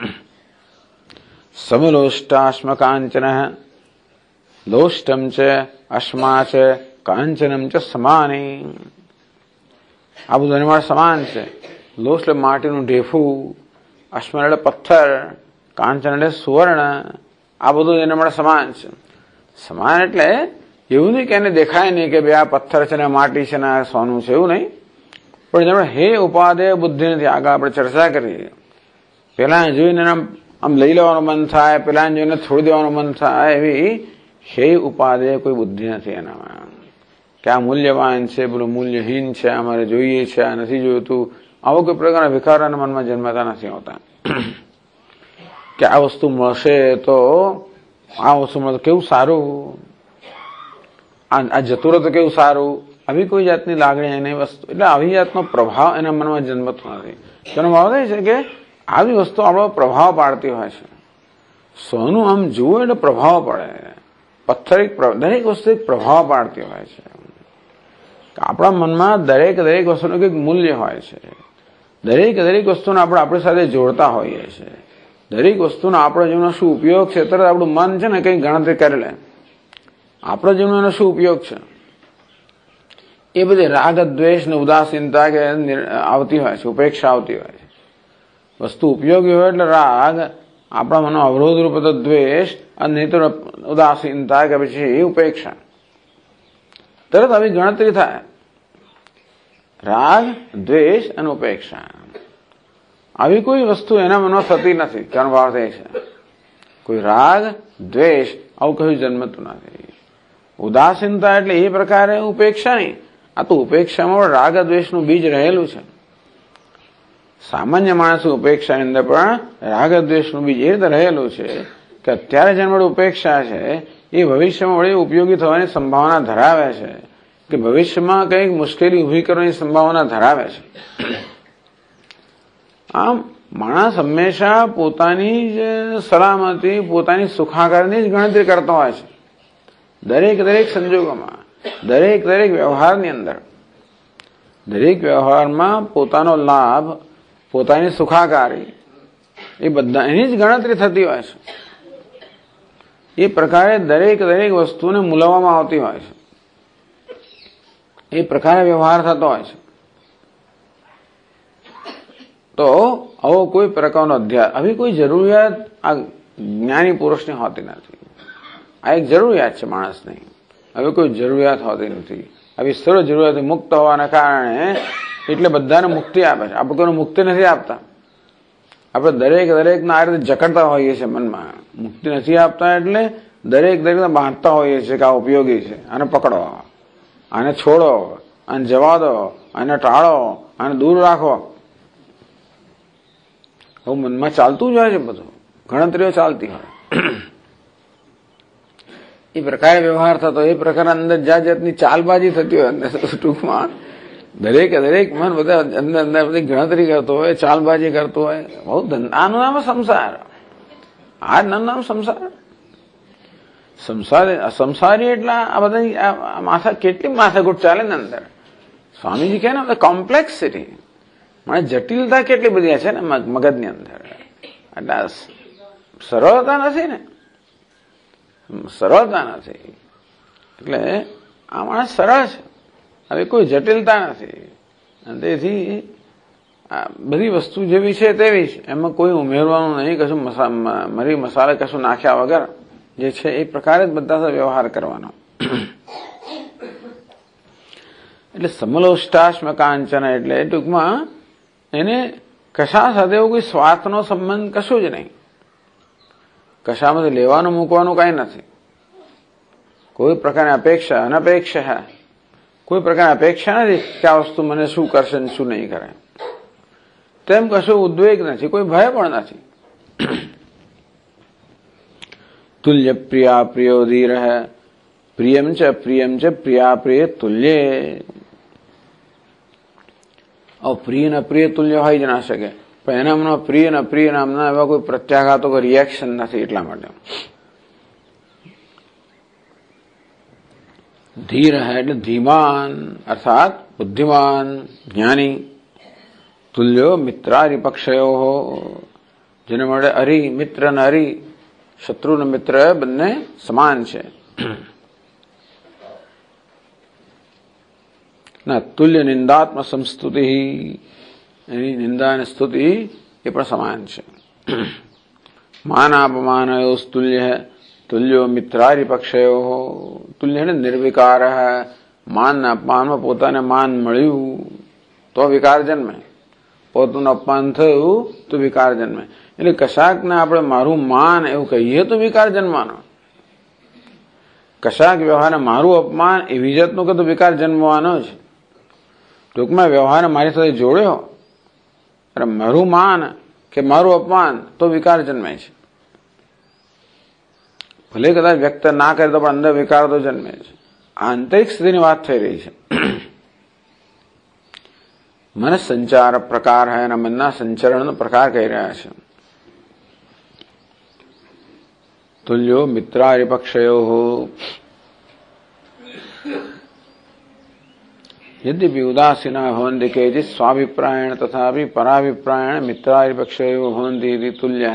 A: સમલોષ્ટાશ્મ કાંચન. લોષ્ટમ ચ અશ્મા ચ કાંચનમ ચ સમાની. આ બધું એના માટે સમાન છે. લોહ એટલે માટીનું ઢેફું, અશ્મર એટલે પથ્થર, કાંચન એટલે સુવર્ણ, આ બધું એના માટે સમાન છે. સમાન એટલે એવું નહીં કે એને દેખાય નહીં કે બે આ પથ્થર છે ને માટી છે ને આ સોનું છે, એવું નહીં. પણ જેમણે હે ઉપાદેય બુદ્ધિ નથી, આગળ આપણે ચર્ચા કરી. પેલા જોઈને આમ લઈ લેવાનું મન થાય, પેલા જોઈને છોડી દેવાનું મન થાય, એવી હે ઉપાદેય કોઈ બુદ્ધિ નથી એનામાં કે આ મૂલ્યવાન છે, પેલું મૂલ્યહીન છે, અમારે જોઈએ છે, આ નથી જોઈતું. આવો કોઈ પ્રકારના વિકારોના મનમાં જન્મતા નથી હોતા કે આ વસ્તુ મળશે તો આ વસ્તુ મળે તો કેવું સારું, આ જતું રહે તો કેવું સારું, આવી કોઈ જાતની લાગણી એની વસ્તુ, એટલે આવી જાતનો પ્રભાવ એના મનમાં જન્મતો નથી. તેનો ભાવ એ છે કે આવી વસ્તુ આપણો પ્રભાવ પાડતી હોય છે. સોનું આમ જુઓ એટલે પ્રભાવ પડે, પથ્થર એક દરેક વસ્તુ એક પ્રભાવ પાડતી હોય છે. આપણા મનમાં દરેક દરેક વસ્તુનું કંઈક મૂલ્ય હોય છે. દરેક દરેક વસ્તુને આપણે આપણી સાથે જોડતા હોઈએ છીએ. દરેક વસ્તુનો આપણા જીવનનો શું ઉપયોગ છે, તરત આપણું મન છે ને કંઈક ગણતરી કરી લે, આપણા જીવનનો શું ઉપયોગ છે. એ બધી રાગ દ્વેષ ને ઉદાસીનતા કે આવતી હોય છે, ઉપેક્ષા આવતી હોય છે. વસ્તુ ઉપયોગી હોય એટલે રાગ, આપણા મનનો અવરોધ રૂપ તો દ્વેષ, અને નહીં તો ઉદાસીનતા કે પછી ઉપેક્ષા. તરત આવી ગણતરી થાય, રાગ દ્વેષ અને ઉપેક્ષા. આવી કોઈ વસ્તુ એના મનમાં થતી નથી. તેનો ભાવ થાય છે કોઈ રાગ દ્વેષ આવું કયું જન્મતું નથી. ઉદાસીનતા એટલે એ પ્રકારે ઉપેક્ષા નહીં, આ તો ઉપેક્ષામાં રાગ દ્વેષનું બીજ રહેલું છે. સામાન્ય માણસ ઉપેક્ષાની અંદર પણ રાગ દ્વેષનું બીજ એ રીતે રહેલું છે કે અત્યારે જેને વડે ઉપેક્ષા છે એ ભવિષ્યમાં વડે ઉપયોગી થવાની સંભાવના ધરાવે છે, કે ભવિષ્યમાં કંઈક મુશ્કેલી ઉભી કરવાની સંભાવના ધરાવે છે. આમ માણસ હંમેશા પોતાની જ સલામતી, પોતાની સુખાકારની જ ગણતરી કરતો હોય છે. દરેક દરેક સંજોગોમાં, દરેક દરેક વ્યવહારની અંદર, દરેક વ્યવહારમાં પોતાનો લાભ, પોતાની સુખાકારી, એ બધા એની જ ગણતરી થતી હોય છે. એ પ્રકારે દરેક દરેક વસ્તુને મૂલવવામાં આવતી હોય છે. એ પ્રકારે વ્યવહાર થતો હોય છે. તો આવો કોઈ પ્રકારનો અધ્યાસ, આવી કોઈ જરૂરિયાત આ જ્ઞાની પુરુષની હોતી નથી. આ એક જરૂરિયાત છે માણસની, હવે કોઈ જરૂરિયાત હોતી નથી. આવી સર્વ જરૂરિયાત મુક્ત હોવાના કારણે એટલે બધાને મુક્તિ આપે છે. આપણે કોઈને મુક્તિ નથી આપતા. આપણે દરેક દરેકના આ રીતે જકડતા હોઈએ છીએ મનમાં. મુક્તિ નથી આપતા એટલે દરેક દરેકને બાંધતા હોઈએ છીએ કે આ ઉપયોગી છે, આને પકડો, આને છોડો, આને જવા દો, આને ટાળો, આને દૂર રાખો. હવે મનમાં ચાલતું જ હોય છે બધું, ગણતરીઓ ચાલતી હોય. એ પ્રકારે વ્યવહાર થતો, એ પ્રકારના અંદર જાત જાતની ચાલબાજી થતી હોય. અંદર ટૂંકમાં દરેક દરેક મન બધા અંદર અંદર બધી ગણતરી કરતો હોય, ચાલબાજી કરતો હોય. બહુ આનું નામ સંસાર. આ નામ નામ સંસાર. સંસારી સંસારી એટલે આ બધા માથા કેટલી માથાકૂટ ચાલે ને અંદર. સ્વામીજી કહે ને કોમ્પ્લેક્સિટી, મને જટિલતા કેટલી બધી છે ને મગજની અંદર. એટલે સરળતા નથી ને, સરળતા નથી. એટલે આ માણસ સરળ છે, હવે કોઈ જટિલતા નથી. તેથી આ બધી વસ્તુ જેવી છે તેવી છે, એમાં કોઈ ઉમેરવાનું નહીં, કશું મરી મસાલા કશું નાખ્યા વગર જે છે એ પ્રકારે જ બધા સાથે વ્યવહાર કરવાનો. એટલે સમલોષ્ટાશ્મ કાંચન એટલે ટૂંકમાં એને કશા સાથે એવું કોઈ સ્વાર્થનો સંબંધ કશું જ નહીં. કશામાંથી લેવાનું મૂકવાનું કઈ નથી. કોઈ પ્રકારની અપેક્ષા, અનપેક્ષા, કોઈ પ્રકારની અપેક્ષા નથી કે આ વસ્તુ મને શું કરશે ને શું નહીં કરે. તેમ કશું ઉદ્વેગ નથી, કોઈ ભય પણ નથી. તુલ્ય પ્રિયા પ્રિયો ધીર પ્રિયમ ચ પ્રિયમ ચ પ્રિયા પ્રિય તુલ્ય. પ્રિય ને પ્રિય તુલ્ય હોય જ ના શકે, પણ એનામાં પ્રિય ને પ્રિય નામના એવા કોઈ પ્રત્યાઘાતો, કોઈ રિએક્શન નથી. એટલા માટે ધીર એટલે ધીમાન અર્થાત બુદ્ધિમાન જ્ઞાની. તુલ્યો મિત્રારિપક્ષયો, જેને મળે અરી, મિત્ર ને અરી, શત્રુ ને મિત્ર બંને સમાન છે. ના તુલ્ય નિંદાત્મ સંસ્તુતિ, એની નિંદા અને સ્તુતિ એ પણ સમાન છે. માનાપમાનયો તુલ્ય તુલ્યો મિત્રારિપક્ષયો, તુલ્ય ને નિર્વિકાર. માન અપમાનમાં પોતાને માન મળ્યું તો વિકાર જન્મે, પોતાનું અપમાન થયું તો વિકાર જન્મે. એટલે કશાકને આપણે મારું માન એવું કહીએ તો વિકાર જન્મવાનો, કશાક વ્યવહાર મારું અપમાન એ વિજતનું કે તો વિકાર જન્મવાનો જ. ટૂંકમાં વ્યવહાર મારી સાથે જોડ્યો અને મારું માન કે મારું અપમાન તો વિકાર જન્મે છે. ભલે કદાચ વ્યક્ત ના કરે તો પણ અંદર વિકાર તો જન્મે છે. આંતરિક સ્થિતિની વાત થઈ રહી છે. મન સંચાર પ્રકાર હૈ અને મનના સંચરણનો પ્રકાર કહી રહ્યા છે. તુલ્યો મિત્રારિપક્ષયો, यद्यपि उदासीना भवन्ति केचित् स्वाभिप्रायेण तथापि पराभिप्रायेण मित्रारिपक्षयो भवन्ति इति तुल्यः.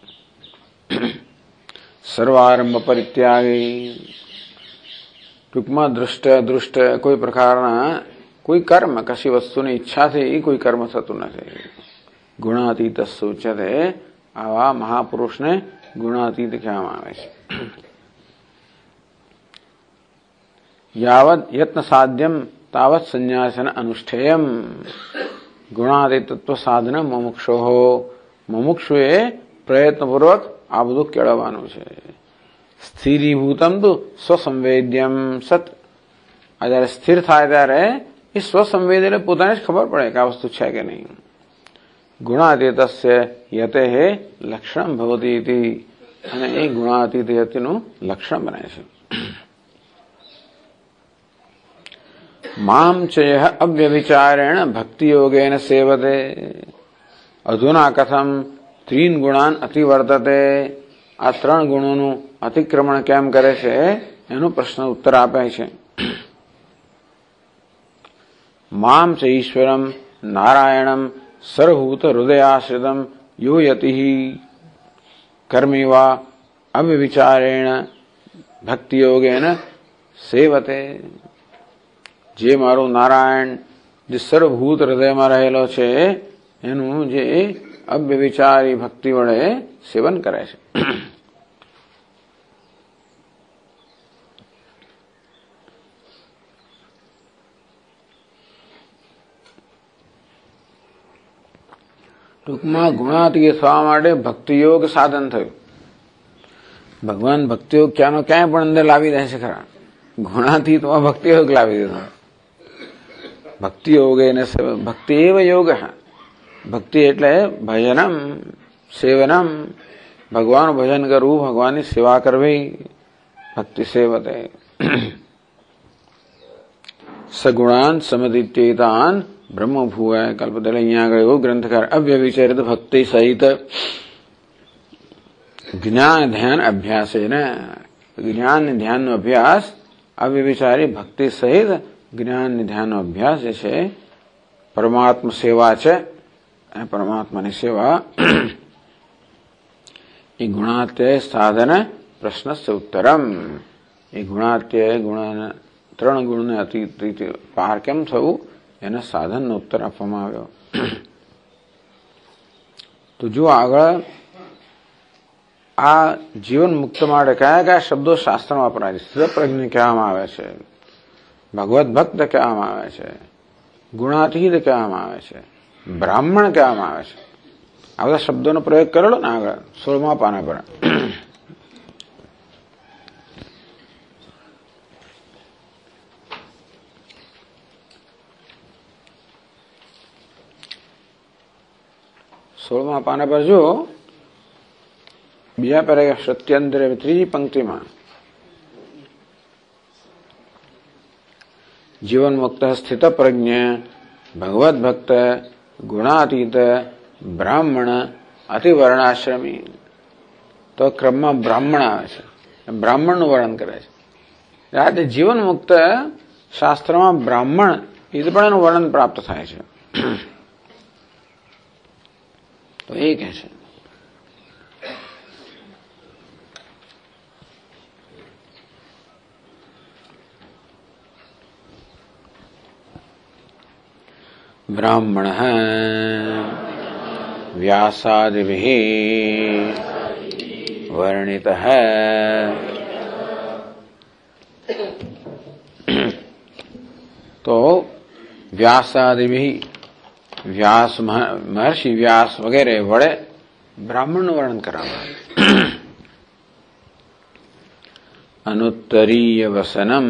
A: सर्वारंभ परित्यागी, टूंकમાં દૃષ્ટ દૃષ્ટ કોઈ પ્રકારના કોઈ કર્મ કશી વસ્તુની ઈચ્છાથી કોઈ કર્મ થતું નથી. ગુણાતીત સૂચ્યતે, આવા મહાપુરુષને ગુણાતીત કહેવામાં આવે છે. યાવત યત્ન સાધ્યમ તાવત સંન્યાસન અનુષ્ઠેયમ. ગુણાતીતત્વ સાધન મુમુક્ષો, મુમુક્ષુએ પ્રયત્નપૂર્વક આ બધું કેળવવાનું છે. સ્થિરીભૂતમ તો સ્વસંવેદ્યમ સત, આ જયારે સ્થિર થાય ત્યારે એ સ્વસંવેદ એટલે પોતાને જ ખબર પડે કે આ વસ્તુ છે કે નહીં. ગુણાતીતસ્ય યતે લક્ષણ ભવતી ઇતિ, અને એ ગુણાતીત યતિનું લક્ષણ બને છે. माम चेह अव्यभिचारेण भक्ति योगेन सेवते, अधुना कथम तीन गुणान अतिवर्तते. આ ત્રણ ગુણોનું અતિક્રમણ કેમ કરે છે એનો પ્રશ્ન ઉત્તર આપે છે. મામ ચ ઈશ્વરમ નારાયણમ સર્વભૂત હૃદયાશ્રિતમ યો યતિ કર્મિવા અવ્યવિચારેણ ભક્તિ યોગેન સેવતે. જે મારું નારાયણ જે સર્વભૂત હૃદયમાં રહેલો છે એનું જે અવ્યવિચારી ભક્તિ વડે સેવન કરે છે. ટૂંકમાં ગુણાતીત થવા માટે ભક્તિયોગ સાધન થયું. ભગવાન ભક્તિયોગ ક્યાંનો ક્યાંય પણ અંદર લાવી દે છે ખરા. ગુણાતીતમાં ભક્તિયોગ લાવી દીધો. ભક્તિયોગ એને ભક્તિ એવ યોગ. ભક્તિ એટલે ભજનમ સેવનમ, ભગવાનનું ભજન કરવું, ભગવાનની સેવા કરવી. ભક્તિ સેવતે. સગુણાન સમદિત્યેતાન બ્રહ્મભૂય કલ્પતે. અહીંયા આગળ એવો ગ્રંથકાર અવ્યવિચરિત ભક્તિ સહિત જ્ઞાન ધ્યાન અભ્યાસ, એને જ્ઞાન ધ્યાનનો અભ્યાસ, અવ્યવિચારી ભક્તિ સહિત જ્ઞાન ધ્યાનનો અભ્યાસ જે છે પરમાત્મા સેવા છે. પરમાત્માની સેવા એ ગુણાત્યય સાધન પ્રશ્નસ્ય ઉત્તરમ. એ ગુણાત્યય ગુણ ત્રણ ગુણને અતિ પાર કેમ થવું એના સાધનનો ઉત્તર આપવામાં આવ્યો. તો જો આગળ આ જીવન મુક્ત માટે કયા કયા શબ્દો શાસ્ત્રમાં વપરાય છે. સ્થિતપ્રજ્ઞ કહેવામાં આવે છે, ભગવત ભક્ત કહેવામાં આવે છે, ગુણાતીત કહેવામાં આવે છે, બ્રાહ્મણ કહેવામાં આવે છે. આ બધા શબ્દોનો પ્રયોગ કરેલો ને આગળ સોળમા પાના પર. સોળમા પાના પર જો બીજા પેરેગ્રાફ સત્યાંતરે ત્રીજી પંક્તિમાં જીવન મુક્ત સ્થિત પ્રજ્ઞ ભગવત ભક્ત ગુણાતીત બ્રાહ્મણ અતિવર્ણાશ્રમી. તો ક્રમમાં બ્રાહ્મણ આવે છે, બ્રાહ્મણનું વર્ણન કરે છે. એટલે જીવન મુક્ત શાસ્ત્રમાં બ્રાહ્મણ એ પણ એનું વર્ણન પ્રાપ્ત થાય છે. તો એ કહે છે ब्राह्मणः व्यासादिभिः वर्णितः। तो व्यासादिभिः, व्यास महर्षि व्यास वगैरह वड़े ब्राह्मण वर्णन करावा। अनुत्तरीय वसनम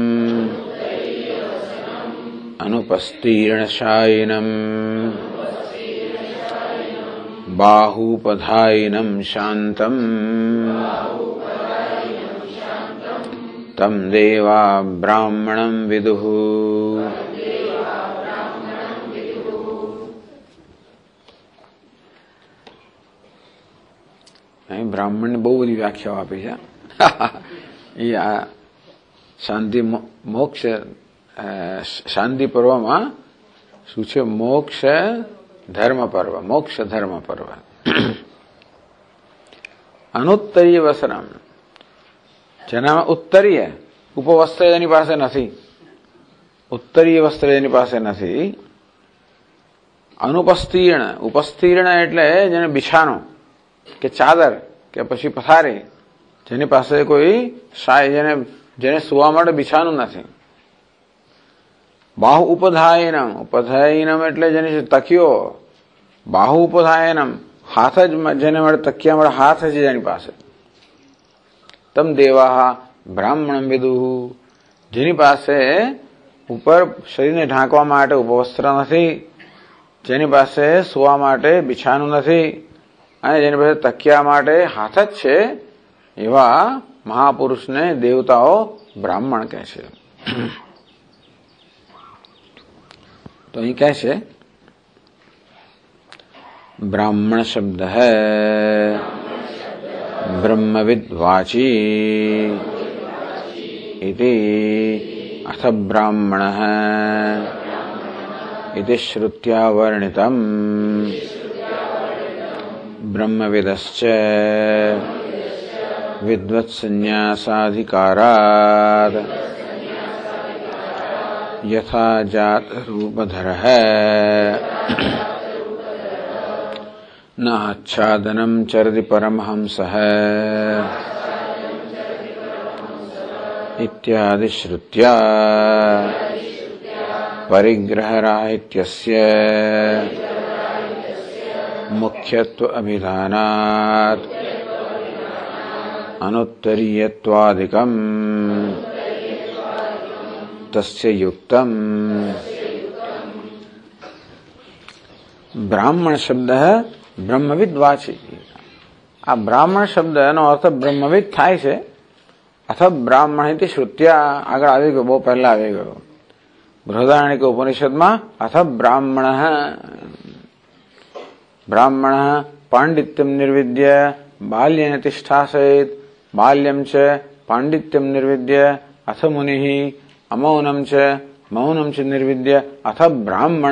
A: अनुपस्तीर्णशायिनम बाहुपधायिनम शांतम तम देवा ब्राह्मणं विदुः। ब्राह्मण ने बहु बधी व्याख्याओ आपी छे। એ આ શાંતિ મોક્ષ શાંતિ પર્વમાં શું છે? મોક્ષ ધર્મ પર્વ, મોક્ષ ધર્મ પર્વ. અનુત્તરીય વસનમ, જેનામાં ઉત્તરીય ઉપવસ્ત્ર એની પાસે નથી, ઉત્તરીય વસ્ત્ર એની પાસે નથી. અનુપસ્તીર્ણ, ઉપસ્તીર્ણ એટલે જેને બિછાનો કે ચાદર કે પછી પથારી, જેની પાસે કોઈ શાય, જેને જેને સુવા માટે બિછાનું નથી. બાહુ ઉપધાયનમ, ઉપધાયનમ એટલે જેની તકિયો, બાહુ ઉપધાયનમ હાથ જ, જેને મળે તકિયા મળે હાથ છે જેની પાસે. તમ દેવા બ્રાહ્મણમ વિદુઃ, જેની પાસે ઉપર શરીરને ઢાંકવા માટે ઉપવસ્ત્ર નથી, જેની પાસે સુવા માટે બિછાનું નથી અને જેની પાસે તકિયા માટે હાથ જ છે, એવા મહાપુરુષને દેવતાઓ બ્રાહ્મણ કહે છે. તો અહીં કહે છે બ્રાહ્મણ શબ્દ હૈ બ્રહ્મવિદ વાચી ઇતિ અથ બ્રાહ્મણઃ ઇતિ શ્રુત્યા વર્ણિતમ બ્રહ્મવિદશ્ચ વિદ્વત્સન્યાસાધિકારાદ યથા જાત રૂપધરઃ ન આચ્છાદનમ ચરતિ પરમહંસઃ ઇત્યાદિ શ્રુત્યા પરિગ્રહરાહિત્યસ્ય મુખ્યત્વ અભિધાનાત अनुत्तरीयत्वादिकम् तस्य युक्तम्. બ્રાહ્મણ શબ્દ બ્રહ્મવિદ વાચી. આ બ્રાહ્મણ શબ્દનો અર્થ બ્રહ્મવિદ થાય છે. અથ બ્રાહ્મણ ઇતિ શ્રુત્યા આગળ આવી ગયો, બહુ પહેલા આવી ગયો. બૃહદારણ્યક ઉપનિષદમાં અથ બ્રાહ્મણ બ્રાહ્મણ પાંડિત્યમ નિર્વિદ્ય બાલ્યેન તિષ્ઠાસેત. બાલ્યમ છે પાંડિત્યમ નિર્વિદ્ય અથ મુનિઃ અમૌનમ છે મૌનમ છે નિર્વિદ્ય અથ બ્રાહ્મણ.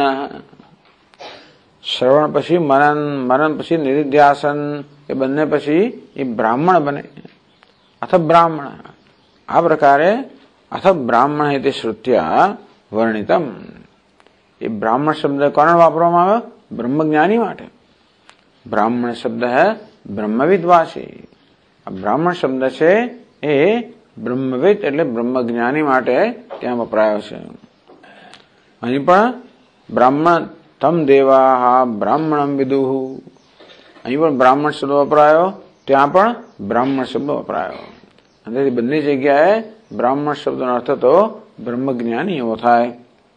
A: શ્રવણ પછી મનન, મનન પછી નિધિધ્યાસન, એ બંને પછી એ બ્રાહ્મણ બને. અથ બ્રાહ્મણ. આ પ્રકારે અથ બ્રાહ્મણ એ તે શ્રુત્યા વર્ણિતમ. એ બ્રાહ્મણ શબ્દ કોણ વાપરવામાં આવ્યો? બ્રહ્મજ્ઞાની માટે. બ્રાહ્મણ શબ્દ હૈ બ્રહ્મવિદ વાચી. આ બ્રાહ્મણ શબ્દ છે એ બ્રહ્મવિદ એટલે બ્રહ્મજ્ઞાની માટે ત્યાં વપરાયો છે. અહીં પણ બ્રાહ્મણ તમ દેવા બ્રાહ્મણમ વિદુઃ, અહીં પણ બ્રાહ્મણ શબ્દ વપરાયો, ત્યાં પણ બ્રાહ્મણ શબ્દ વપરાયો. અને બંને જગ્યાએ બ્રાહ્મણ શબ્દનો અર્થ તો બ્રહ્મજ્ઞાની એવો થાય.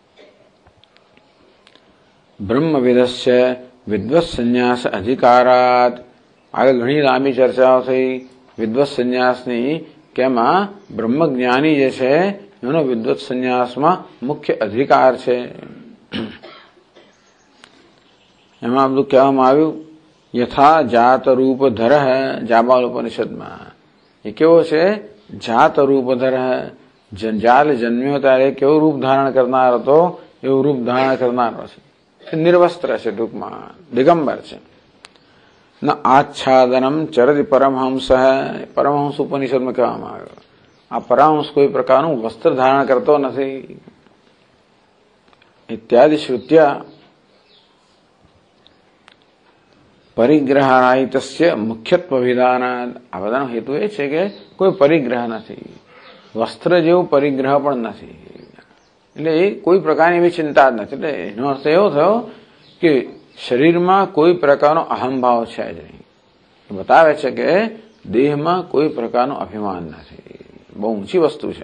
A: બ્રહ્મવિદસ્ય વિદ્વત સંન્યાસ અધિકારાત. આગળ ઘણી લાંબી ચર્ચાઓ થઈ વિદ્વત સંન્યાસની, કે એમાં બ્રહ્મજ્ઞાની જે છે એનો વિદ્વત સંન્યાસમાં મુખ્ય અધિકાર છે. એમાં બધું કહેવામાં આવ્યું યથા જાત રૂપ ધરઃ. જાબાલ ઉપનિષદમાં એ કેવો છે? જાત રૂપ ધરઃ. જયારે જન્મ્યો ત્યારે કેવું રૂપ ધારણ કરનાર હતો એવું રૂપ ધારણ કરનારો છે. નિર્વસ્ત્ર છે, ટૂંકમાં દિગંબર છે. ન આચ્છાદનમ ચરતિ પરમહંસ. પરમહંસ ઉપનિષદમાં કહેવામાં આવ્યો આ પરમહંસ કોઈ પ્રકારનું વસ્ત્ર ધારણ કરતો નથી. इत्यादि श्रुत्या परिग्रहराहितस्य मुख्यत्वविधानात् આ બધાનો હેતુ એ છે કે કોઈ પરિગ્રહ નથી, વસ્ત્ર જેવું પરિગ્રહ પણ નથી, એટલે એ કોઈ પ્રકારની એવી ચિંતા જ નથી. એટલે એનો અર્થ એવો થયો કે શરીરમાં કોઈ પ્રકારનો અહંભાવ છે જ નહીં. બતાવે છે કે દેહમાં કોઈ પ્રકારનું અભિમાન નથી. બહુ ઊંચી વસ્તુ છે.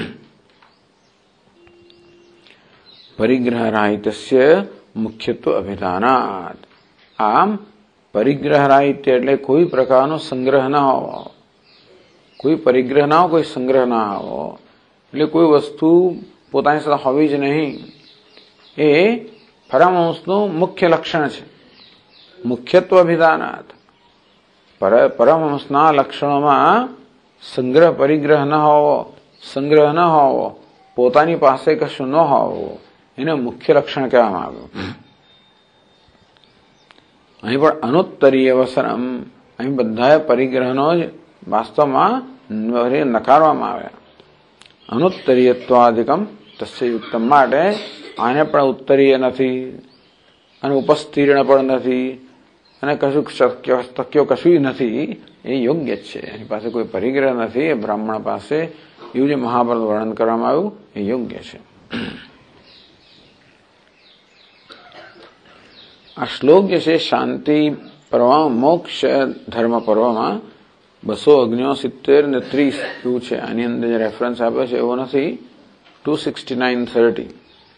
A: પરિગ્રહરાહિતસ્ય મુખ્યત્વ અભિધાનાત. આમ પરિગ્રહરાહિત્ય એટલે કોઈ પ્રકારનો સંગ્રહ ના હોવો, કોઈ પરિગ્રહ ના હો, કોઈ સંગ્રહ ના હોવો, એટલે કોઈ વસ્તુ પોતાની સાથે હોવી જ નહીં. એ પરમહંસનું મુખ્ય લક્ષણ છે. મુખ્યત્વ અભિધાનાત. પરમહંસના લક્ષણોમાં સંગ્રહ પરિગ્રહ ન હોવો, સંગ્રહ ન હોવો, પોતાની પાસે કશું ન હોવું, એને મુખ્ય લક્ષણ કહેવામાં આવ્યું. અહીં પણ અનુત્તરીય વસનમ, અહીં બધા પરિગ્રહનો જ વાસ્તવમાં નકારવામાં આવ્યા. અનુત્તરીયત્વાધિકમ તસ્ય યુક્તમ માટે આને પણ ઉત્તરીય નથી અને ઉપસ્તીર્ણ પણ નથી અને કશું શક્ય શક્ય કશું નથી. એ યોગ્ય જ છે. એની પાસે કોઈ પરિગ્રહ નથી. એ બ્રાહ્મણ પાસે એવું જે મહાભારત વર્ણન કરવામાં આવ્યું એ યોગ્ય છે. આ શ્લોક જે છે શાંતિ પર્વ, મોક્ષ ધર્મ પર્વમાં બસો અગ્નિઓ સિત્તેર ને ત્રીસ એવું છે. આની અંદર જે રેફરન્સ આપ્યો છે એવો નથી. ટુ સિક્સટી નાઇન થર્ટી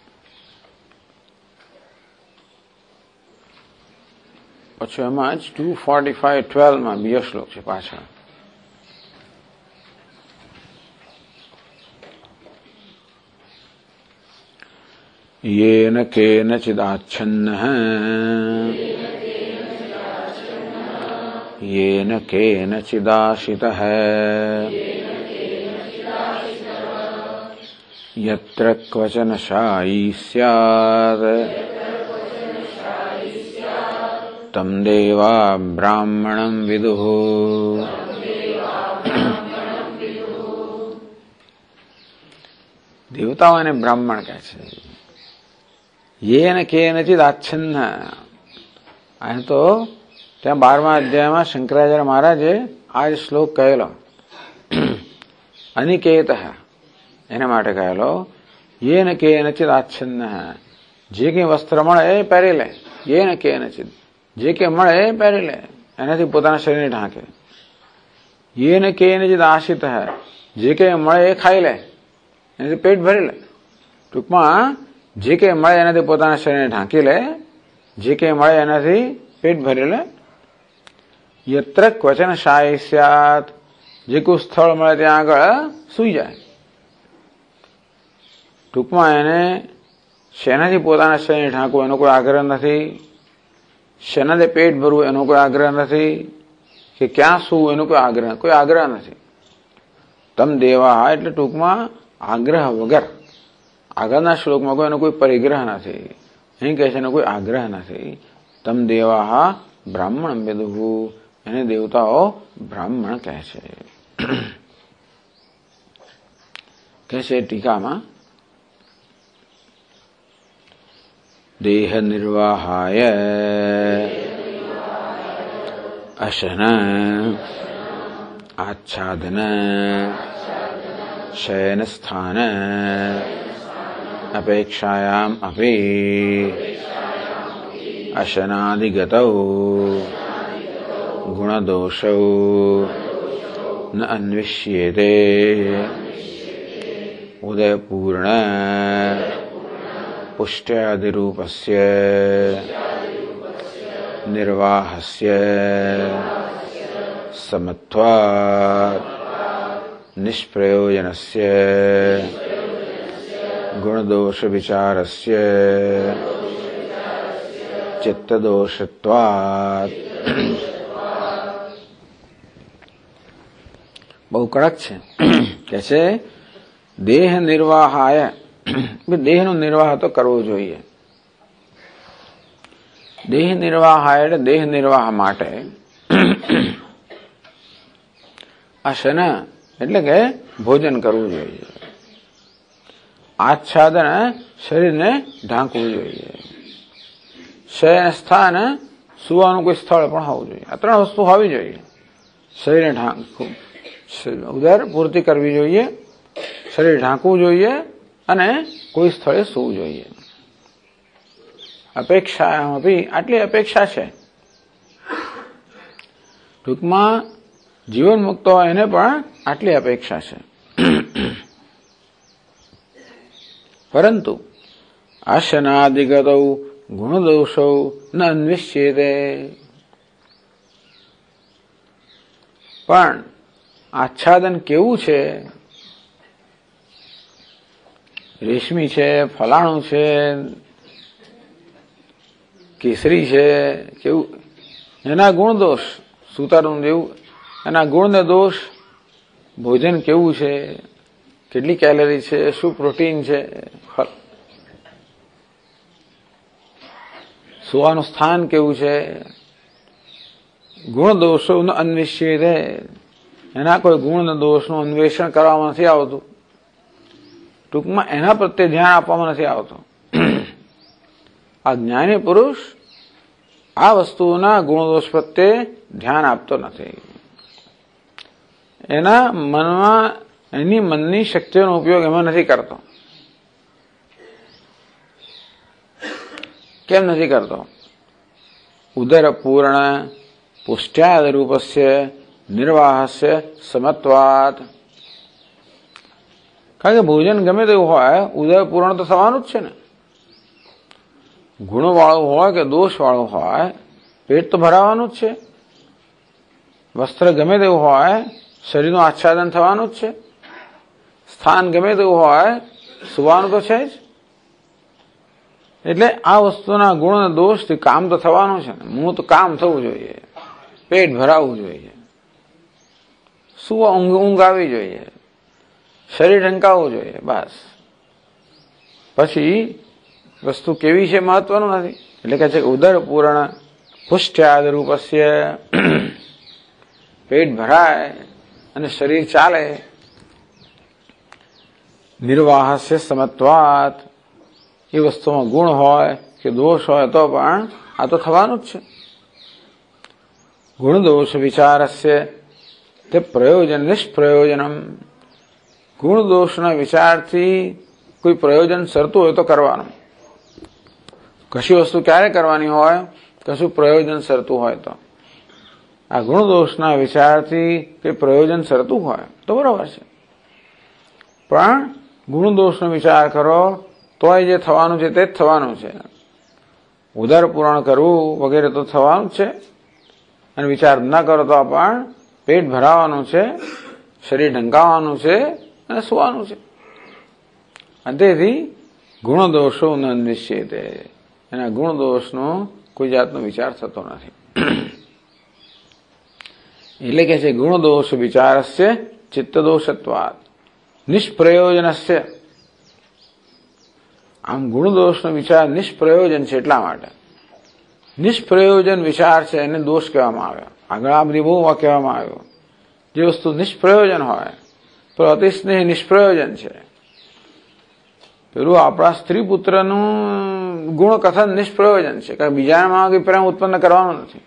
A: પછી એમાં જ ટુ ફોર્ટી ફાઈવ ટ્વેલ્વ માં બીજો શ્લોક છે પાછળ. येन केनचिदाच्छन्नः येन केनचिदाशितः यत्र क्वचन शायी स्यात् तं देवा ब्राह्मणं विदुः. દેવતાઓને બ્રાહ્મણ કહે છે. યેન કેનચિદ આચ્છન્ન. અહીં તો ત્યાં બારમા અધ્યાયમાં શંકરાચાર્ય મહારાજે આ જ શ્લોક કહેલો. અનિકેત એના માટે કહેલો. યેન કેનચિદ આચ્છન્ન, જે કંઈ વસ્ત્ર મળે એ પહેરી લે. યેન કેનચિદ, જે કંઈ મળે એ પહેરી લે, એનાથી પોતાના શરીરને ઢાંકે. યેન કેનચિદ આશિત, જે કંઈ મળે એ ખાઈ લે, એનાથી પેટ ભરી લે. ટૂંકમાં જે કંઈ મળે એનાથી પોતાના શરીરને ઢાંકી લે, જે કંઈ મળે એનાથી પેટ ભરી લે. યત્ર ક્વચન શાયી સ્યાત, જે કોઈ સ્થળ મળે ત્યાં આગળ સૂઈ જાય. ટૂંકમાં એને શેનાથી પોતાના શરીરને ઢાંકવું એનો કોઈ આગ્રહ નથી, શેનાથી પેટ ભરવું એનો કોઈ આગ્રહ નથી, કે ક્યાં સૂવું એનો કોઈ આગ્રહ કોઈ આગ્રહ નથી. તમ દેવા એટલે ટૂંકમાં આગ્રહ વગર. આગળના શ્લોકમાં કોઈ એનો કોઈ પરિગ્રહ નથી, અહીં કહે છે એનો કોઈ આગ્રહ નથી. તમ દેવા બ્રાહ્મણ વિદુહુ, એને દેવતાઓ બ્રાહ્મણ કહે છે. કહે છે ટીકામાં, દેહ નિર્વાહાય અશન આચ્છાદન શયન સ્થાન અપેક્ષાયામ અપી અશનાદિગતૌ ગુણદોષૌ ન અન્વિષ્યેતે ઉદયપૂર્ણ પુષ્ટ્યાદિરૂપસ્ય નિર્વાહસ્ય સમત્વાत् નિષ્પ્રયોજનસ્ય ગુણદોષ વિચારસ્ય ચિત્તદોષત્વાत्. બહુ કડક છે. કે છે દેહ નિર્વાહાય, દેહનો નિર્વાહ તો કરવો જોઈએ. દેહ નિર્વાહાય એટલે દેહ નિર્વાહ માટે. અશન એટલે કે ભોજન કરવું જોઈએ. આચ્છાદન શરીરને ઢાંકવું જોઈએ. શયન સ્થાન સુવાનું કોઈ સ્થળ પણ હોવું જોઈએ. આ ત્રણ વસ્તુ હોવી જોઈએ. શરીરને ઢાંકવું, ઉદર પૂર્તિ કરવી જોઈએ, શરીર ઢાંકવું જોઈએ અને કોઈ સ્થળે સૂવું જોઈએ. અપેક્ષા બી આટલી અપેક્ષા છે. ટૂંકમાં જીવન મુક્ત હોય એને પણ આટલી અપેક્ષા છે. પરંતુ આશનાદિગતૌ ગુણદોષૌ ન અન્વિષ્યતે. પણ આચ્છાદન કેવું છે, રેશમી છે, ફલાણું છે, કેસરી છે, કેવું એના ગુણ દોષ, સુતારનું જેવું એના ગુણ ને દોષ, ભોજન કેવું છે, કેટલી કેલરી છે, શું પ્રોટીન છે, સુવાનું સ્થાન કેવું છે, ગુણ દોષો અન્વેષિત, એના કોઈ ગુણ દોષનું અન્વેષણ કરવામાં નથી આવતું. ટૂંકમાં એના પ્રત્યે ધ્યાન આપવામાં નથી આવતું. આ જ્ઞાની પુરુષ આ વસ્તુઓના ગુણદોષ પ્રત્યે ધ્યાન આપતો નથી. એના મનમાં એની મનની શક્તિઓનો ઉપયોગ એમાં નથી કરતો. કેમ નથી કરતો? ઉદર પૂર્ણ પુષ્ટ્યાદ રૂપસ્ય નિર્વાહસ્ય સમત્વાત. કારણ કે ભોજન ગમે તેવું હોય, ઉદર પૂર્ણ તો થવાનું જ છે ને. ગુણવાળું હોય કે દોષવાળું હોય, પેટ તો ભરાવાનું જ છે. વસ્ત્ર ગમે તેવું હોય, શરીરનું આચ્છાદન થવાનું જ છે. સ્થાન ગમે તેવું હોય, સુવાનું તો છે જ. એટલે આ વસ્તુના ગુણ અને દોષથી કામ તો થવાનું છે ને. મૂળ તો કામ થવું જોઈએ, પેટ ભરાવવું જોઈએ, સુવા ઊંઘ ઊંઘ આવી જોઈએ, શરીર ઢંકાવવું જોઈએ, બસ. પછી વસ્તુ કેવી છે મહત્વનું નથી. એટલે કે છે ઉદર પૂર્ણ પુષ્ટ્યાદ રૂપસ્ય, પેટ ભરાય અને શરીર ચાલે. નિર્વાહસ્ય સમત્વાત, એ વસ્તુમાં ગુણ હોય કે દોષ હોય તો પણ આ તો થવાનું જ છે. ગુણ દોષ વિચારસ્ય તે પ્રયોજન નિષ્પ્રયોજનમ. ગુણ દોષના વિચારથી કોઈ પ્રયોજન સરતું હોય તો કરવાનું. કશી વસ્તુ ક્યારે કરવાની હોય? કશું પ્રયોજન સરતું હોય તો. આ ગુણ દોષના વિચારથી કોઈ પ્રયોજન સરતું હોય તો બરોબર છે. પણ ગુણ દોષનો વિચાર કરો તોય જે થવાનું છે તે જ થવાનું છે. ઉદર પૂરણ કરવું વગેરે તો થવાનું જ છે. અને વિચાર ન કરો તો પણ પેટ ભરાવાનું છે, શરીર ઢંકાવવાનું છે અને સુવાનું છે. અને તેથી ગુણ દોષો ન નિશ્ચિતે, એના ગુણ દોષનો કોઈ જાતનો વિચાર થતો નથી. એટલે કે છે ગુણ દોષ વિચારસ્ય ચિત્ત દોષત્વાદ નિષ્પ્રયોજનસ્ય. આમ ગુણ દોષનો વિચાર નિષ્પ્રયોજન છે. એટલા માટે નિષ્પ્રયોજન વિચાર છે એને દોષ કહેવામાં આવ્યો. આગળ આ બધી બહુ કહેવામાં આવ્યો. જે વસ્તુ નિષ્પ્રયોજન હોય તો અતિસ્નેહ નિષ્પ્રયોજન છે. પેલું આપણા સ્ત્રી પુત્રનું ગુણ કથન નિષ્પ્રયોજન છે. કારણ બીજામાં કંઈ પ્રેમ ઉત્પન્ન કરવાનું નથી.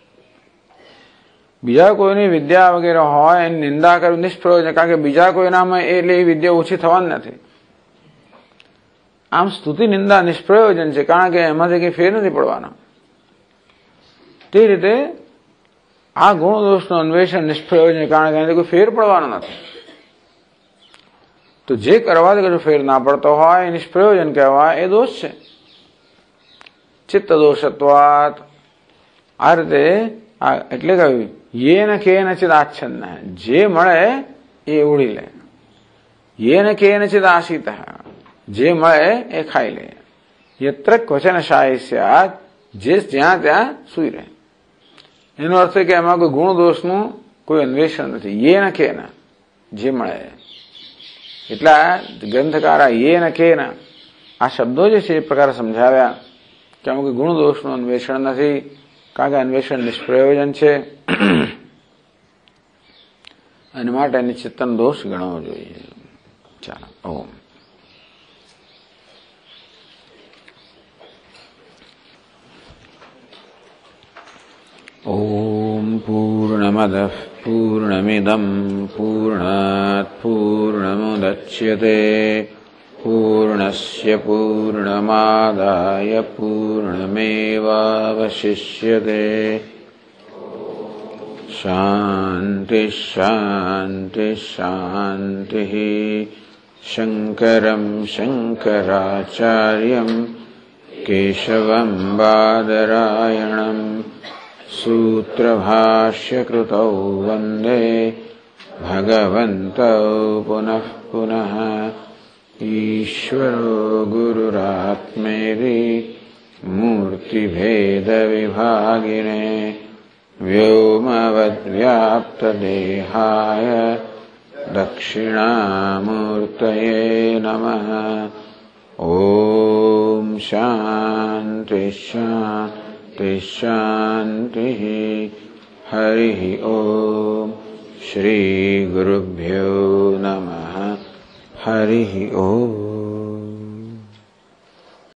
A: બીજા કોઈની વિદ્યા વગેરે હોય એની નિંદા કરવી નિષ્પ્રયોજન. કારણ કે બીજા કોઈનામાં એટલે એ વિદ્યા ઓછી થવાની નથી. આમ સ્તુતિ નિંદા નિષ્પ્રયોજન છે. કારણ કે એમાંથી કંઈ ફેર નથી પડવાનો. તે રીતે આ ગુણ દોષનું અન્વેષણ નિષ્પ્રયોજન, કારણ કે એનાથી કોઈ ફેર પડવાનો નથી. તો જે કરવાથી કશું ફેર ના પડતો હોય એ નિષ્પ્રયોજન કહેવાય, એ દોષ છે. ચિત્ત દોષત્વાત. આ રીતે એટલે કહ્યું યેન કેનચિદ આચ્છન્ન, જે મળે એ ઉડી લે. યેન કેનચિદ આશિત, જે મળે એ ખાઈ લે. યત્ર ક્વચન શાહી સ્યાત, જે જ્યાં ત્યાં સુઈ રહે. એનો અર્થ કે એમાં કોઈ ગુણ દોષનું કોઈ અન્વેષણ નથી. યેન કેન, જે મળે. એટલા ગ્રંથકારા યેન કેન આ શબ્દો જે છે એ પ્રકારે સમજાવ્યા કે આમાં કોઈ ગુણ દોષનું અન્વેષણ નથી. કારણ કે અન્વેષણ નિષ્પ્રયોજન છે અને માટે એને ચિત્તન દોષ ગણવો જોઈએ. ચાલો, ઓમ. ओम पूर्णमदः पूर्णमिदं पूर्णात् पूर्णमुदच्यते पूर्णस्य पूर्णमादाय पूर्णमेवावशिष्यते। शान्ति शान्ति शान्तिः। शङ्करं शङ्कराचार्यं केशवं बादरायणं सूत्रभाष्यकृतौ वन्दे भगवन्तौ पुनः पुनः। ईश्वरो गुरुरात्मेति मूर्तिभेदविभागिने व्योमवद्व्याप्तदेहाय दक्षिणामूर्तये नमः। ॐ शान्ति शान्ति शान्तिः। हरिः ॐ श्रीगुरुभ्यो नमः। हरिः ॐ।